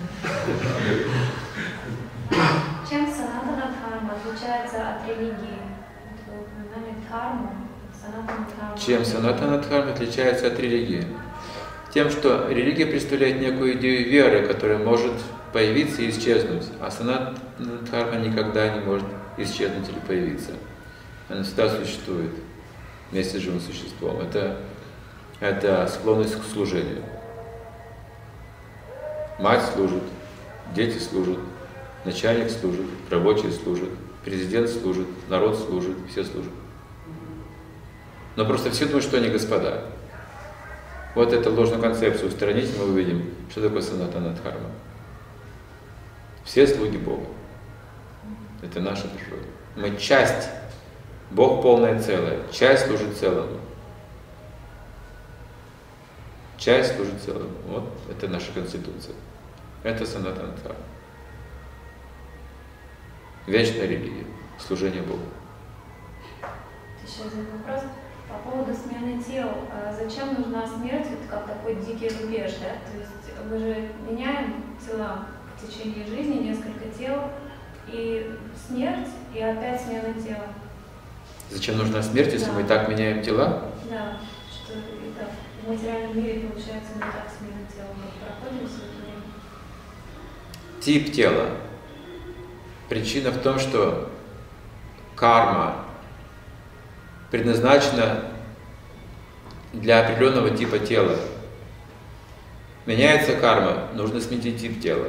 Чем санатана дхарма отличается от религии? Вы упоминали дхарму, санатана дхарма. Чем санатана дхарма отличается от религии? Тем, что религия представляет некую идею веры, которая может появиться и исчезнуть, а санатана дхарма никогда не может исчезнуть или появиться. Она всегда существует вместе с живым существом. Это, это склонность к служению. Мать служит, дети служат, начальник служит, рабочие служат, президент служит, народ служит, все служат. Но просто все думают, что они господа. Вот эту ложную концепцию устранить, мы увидим, что такое санатана дхарма. Все слуги Бога. Это наша природа. Мы часть. Бог полное целое. Часть служит целому. Часть служит целому. Вот это наша конституция. Это санатана дхарма. Вечная религия. Служение Богу. Еще один вопрос. По поводу смены тел. Зачем нужна смерть, вот как такой дикий рубеж, да? То есть мы же меняем тела в течение жизни, несколько тел, и смерть, и опять смена тела. Зачем нужна смерть, если да. мы и так меняем тела? Да, что это в материальном мире получается не так смена тела. Мы проходим все это время. Тип тела. Причина в том, что карма предназначена для определенного типа тела. Меняется карма, нужно сменить тип тела.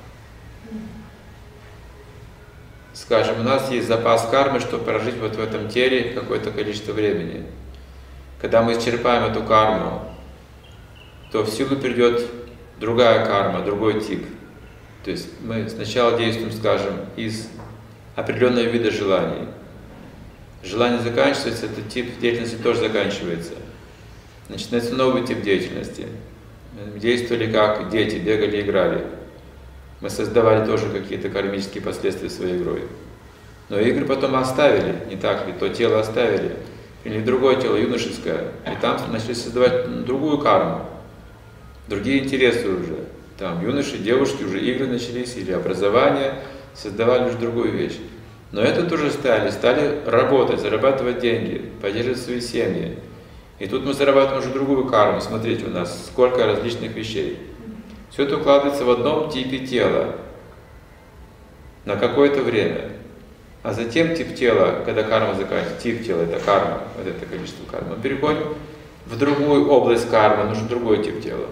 Скажем, у нас есть запас кармы, чтобы прожить вот в этом теле какое-то количество времени. Когда мы исчерпаем эту карму, то в силу придет другая карма, другой тип. То есть мы сначала действуем, скажем, из определенного вида желаний. Желание заканчивается, этот тип деятельности тоже заканчивается. Начинается новый тип деятельности. Мы действовали как дети, бегали, играли. Мы создавали тоже какие-то кармические последствия своей игрой. Но игры потом оставили, не так ли? То тело оставили. Или другое тело, юношеское. И там начали создавать другую карму. Другие интересы уже. Там юноши, девушки, уже игры начались, или образование, создавали уже другую вещь. Но это тоже стали, стали работать, зарабатывать деньги, поддерживать свои семьи. И тут мы зарабатываем уже другую карму. Смотрите, у нас сколько различных вещей. Все это укладывается в одном типе тела на какое-то время. А затем тип тела, когда карма заканчивается, тип тела, это карма, вот это количество кармы, мы переходим в другую область кармы, нужен другой тип тела.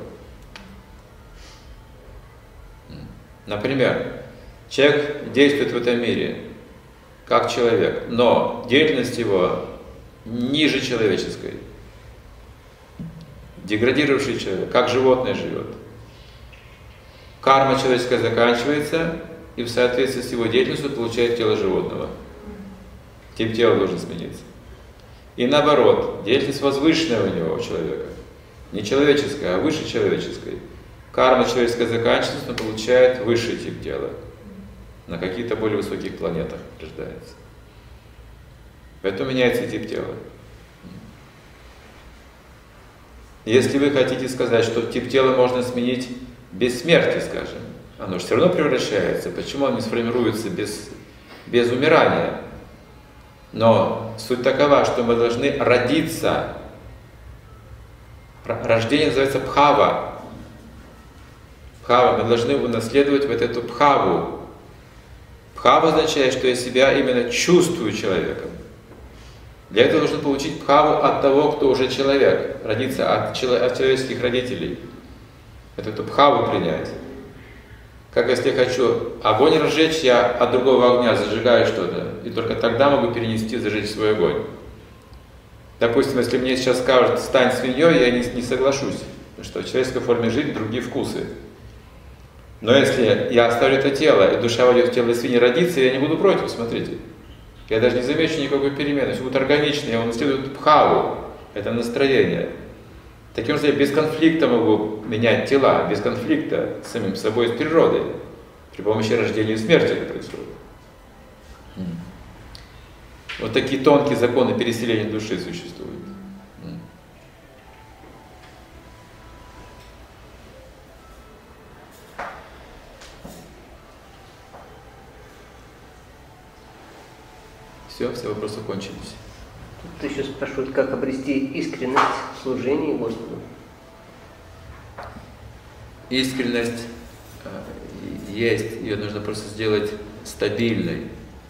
Например, человек действует в этом мире как человек, но деятельность его ниже человеческой. Деградировавший человек, как животное живет. Карма человеческая заканчивается, и в соответствии с его деятельностью получает тело животного. Тип тела должен смениться. И наоборот, деятельность возвышенная у него, у человека. Не человеческая, а выше человеческой. Карма человеческая заканчивается, но получает высший тип тела. На каких-то более высоких планетах рождается. Поэтому меняется тип тела. Если вы хотите сказать, что тип тела можно сменить без смерти, скажем, оно же все равно превращается. Почему оно не сформируется без, без умирания? Но суть такова, что мы должны родиться. Рождение называется бхава. Бхава. Мы должны унаследовать вот эту бхаву. Бхава означает, что я себя именно чувствую человеком. Для этого нужно получить бхаву от того, кто уже человек, родиться от, от человеческих родителей. Вот эту бхаву принять. Как если я хочу огонь разжечь, я от другого огня зажигаю что-то, и только тогда могу перенести, зажечь свой огонь. Допустим, если мне сейчас скажут, стань свиньей, я не, не соглашусь, потому что в человеческой форме жизни другие вкусы. Но если я оставлю это тело, и душа войдет в тело свиньи родиться, я не буду против, смотрите. Я даже не замечу никакой перемены, все будет органично, я унаследую бхаву, это настроение. Таким же я без конфликта могу менять тела, без конфликта с самим собой, с природой. При помощи рождения и смерти это происходит. Вот такие тонкие законы переселения души существуют. Все, все вопросы кончились. Тут еще спрашивают, как обрести искренность в служении Господу. Искренность есть, ее нужно просто сделать стабильной.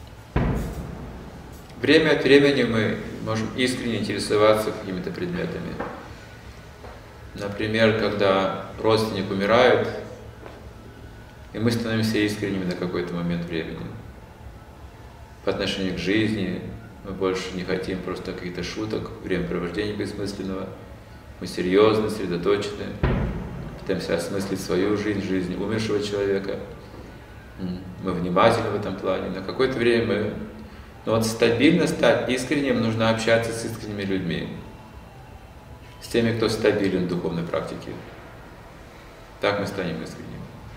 Время от времени мы можем искренне интересоваться какими-то предметами. Например, когда родственник умирает, и мы становимся искренними на какой-то момент времени. По отношению к жизни мы больше не хотим просто каких-то шуток, времяпровождения бессмысленного. Мы серьезны, сосредоточены, пытаемся осмыслить свою жизнь, жизнь умершего человека. Мы внимательны в этом плане. На какое-то время мы... Но вот стабильно стать искренним, нужно общаться с искренними людьми. С теми, кто стабилен в духовной практике. Так мы станем искренними.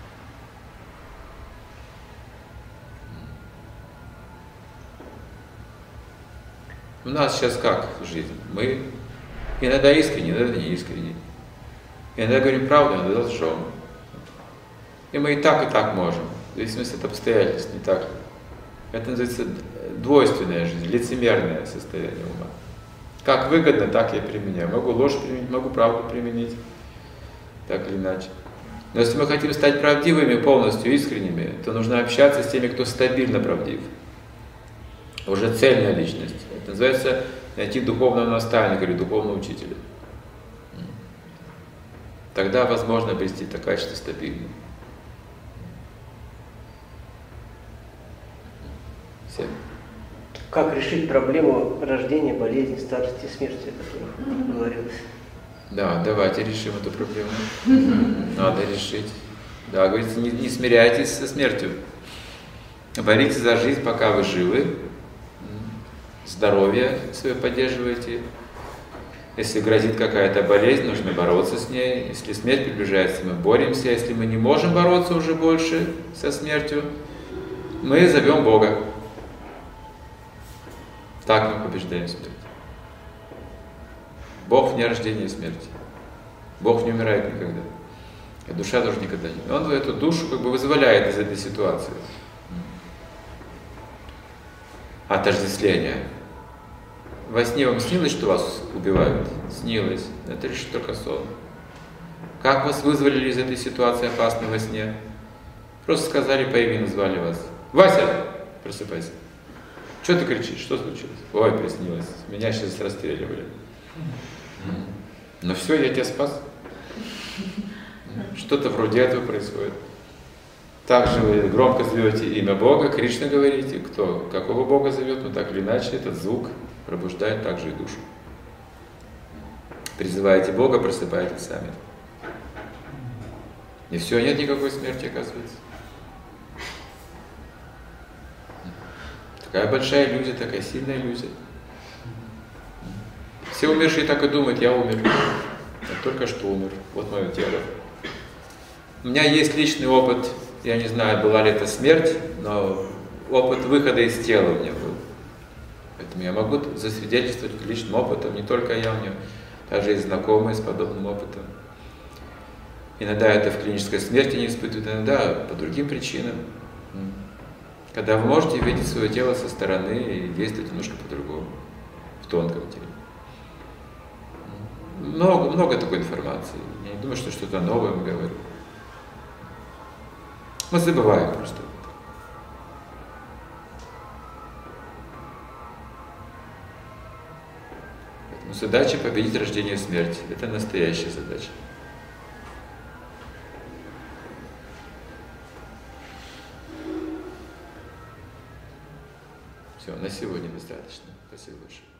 У нас сейчас как жизнь? Мы иногда искренне, иногда не искренне. Иногда говорим правду, иногда лжем. И мы и так, и так можем. В зависимости от обстоятельств, не так ли? Это называется двойственная жизнь, лицемерное состояние ума. Как выгодно, так я применяю. Могу ложь применить, могу правду применить, так или иначе. Но если мы хотим стать правдивыми, полностью искренними, то нужно общаться с теми, кто стабильно правдив. Уже цельная личность. Это называется найти духовного наставника или духовного учителя. Тогда возможно обрести это качество стабильное. Всем. Как решить проблему рождения, болезни, старости, смерти, о которых говорилось? Да, давайте решим эту проблему. Надо решить. Да, говорится, не, не смиряйтесь со смертью. Боритесь за жизнь, пока вы живы. Здоровье свое поддерживайте. Если грозит какая-то болезнь, нужно бороться с ней. Если смерть приближается, мы боремся. Если мы не можем бороться уже больше со смертью, мы зовем Бога. Так мы побеждаем смерть. Бог вне рождения и смерти. Бог не умирает никогда. И душа тоже никогда не умирает. Он эту душу как бы вызволяет из этой ситуации. Отождествление. Во сне вам снилось, что вас убивают? Снилось. Это лишь только сон. Как вас вызволили из этой ситуации опасной во сне? Просто сказали по имени, назвали вас. Вася, просыпайся. Что ты кричишь? Что случилось? Ой, приснилось. Меня сейчас расстреливали. Ну все, я тебя спас. Что-то вроде этого происходит. Также вы громко зовете имя Бога, Кришна говорите, кто какого Бога зовет, но так или иначе этот звук пробуждает также и душу. Призываете Бога, просыпаетесь сами. И все, нет никакой смерти, оказывается. Такая большая иллюзия, такая сильная иллюзия. Все умершие так и думают, я умер. Я только что умер. Вот мое тело. У меня есть личный опыт, я не знаю, была ли это смерть, но опыт выхода из тела у меня был. Поэтому я могу засвидетельствовать личным опытом, не только я, у меня также есть знакомые с подобным опытом. Иногда это в клинической смерти не испытывают, иногда по другим причинам. Когда вы можете видеть свое тело со стороны и действовать немножко по-другому, в тонком теле. Много, много такой информации. Я не думаю, что что-то новое мы говорим. Мы забываем просто. Поэтому задача победить рождение и смерть. Это настоящая задача. Все, на сегодня достаточно. Спасибо большое.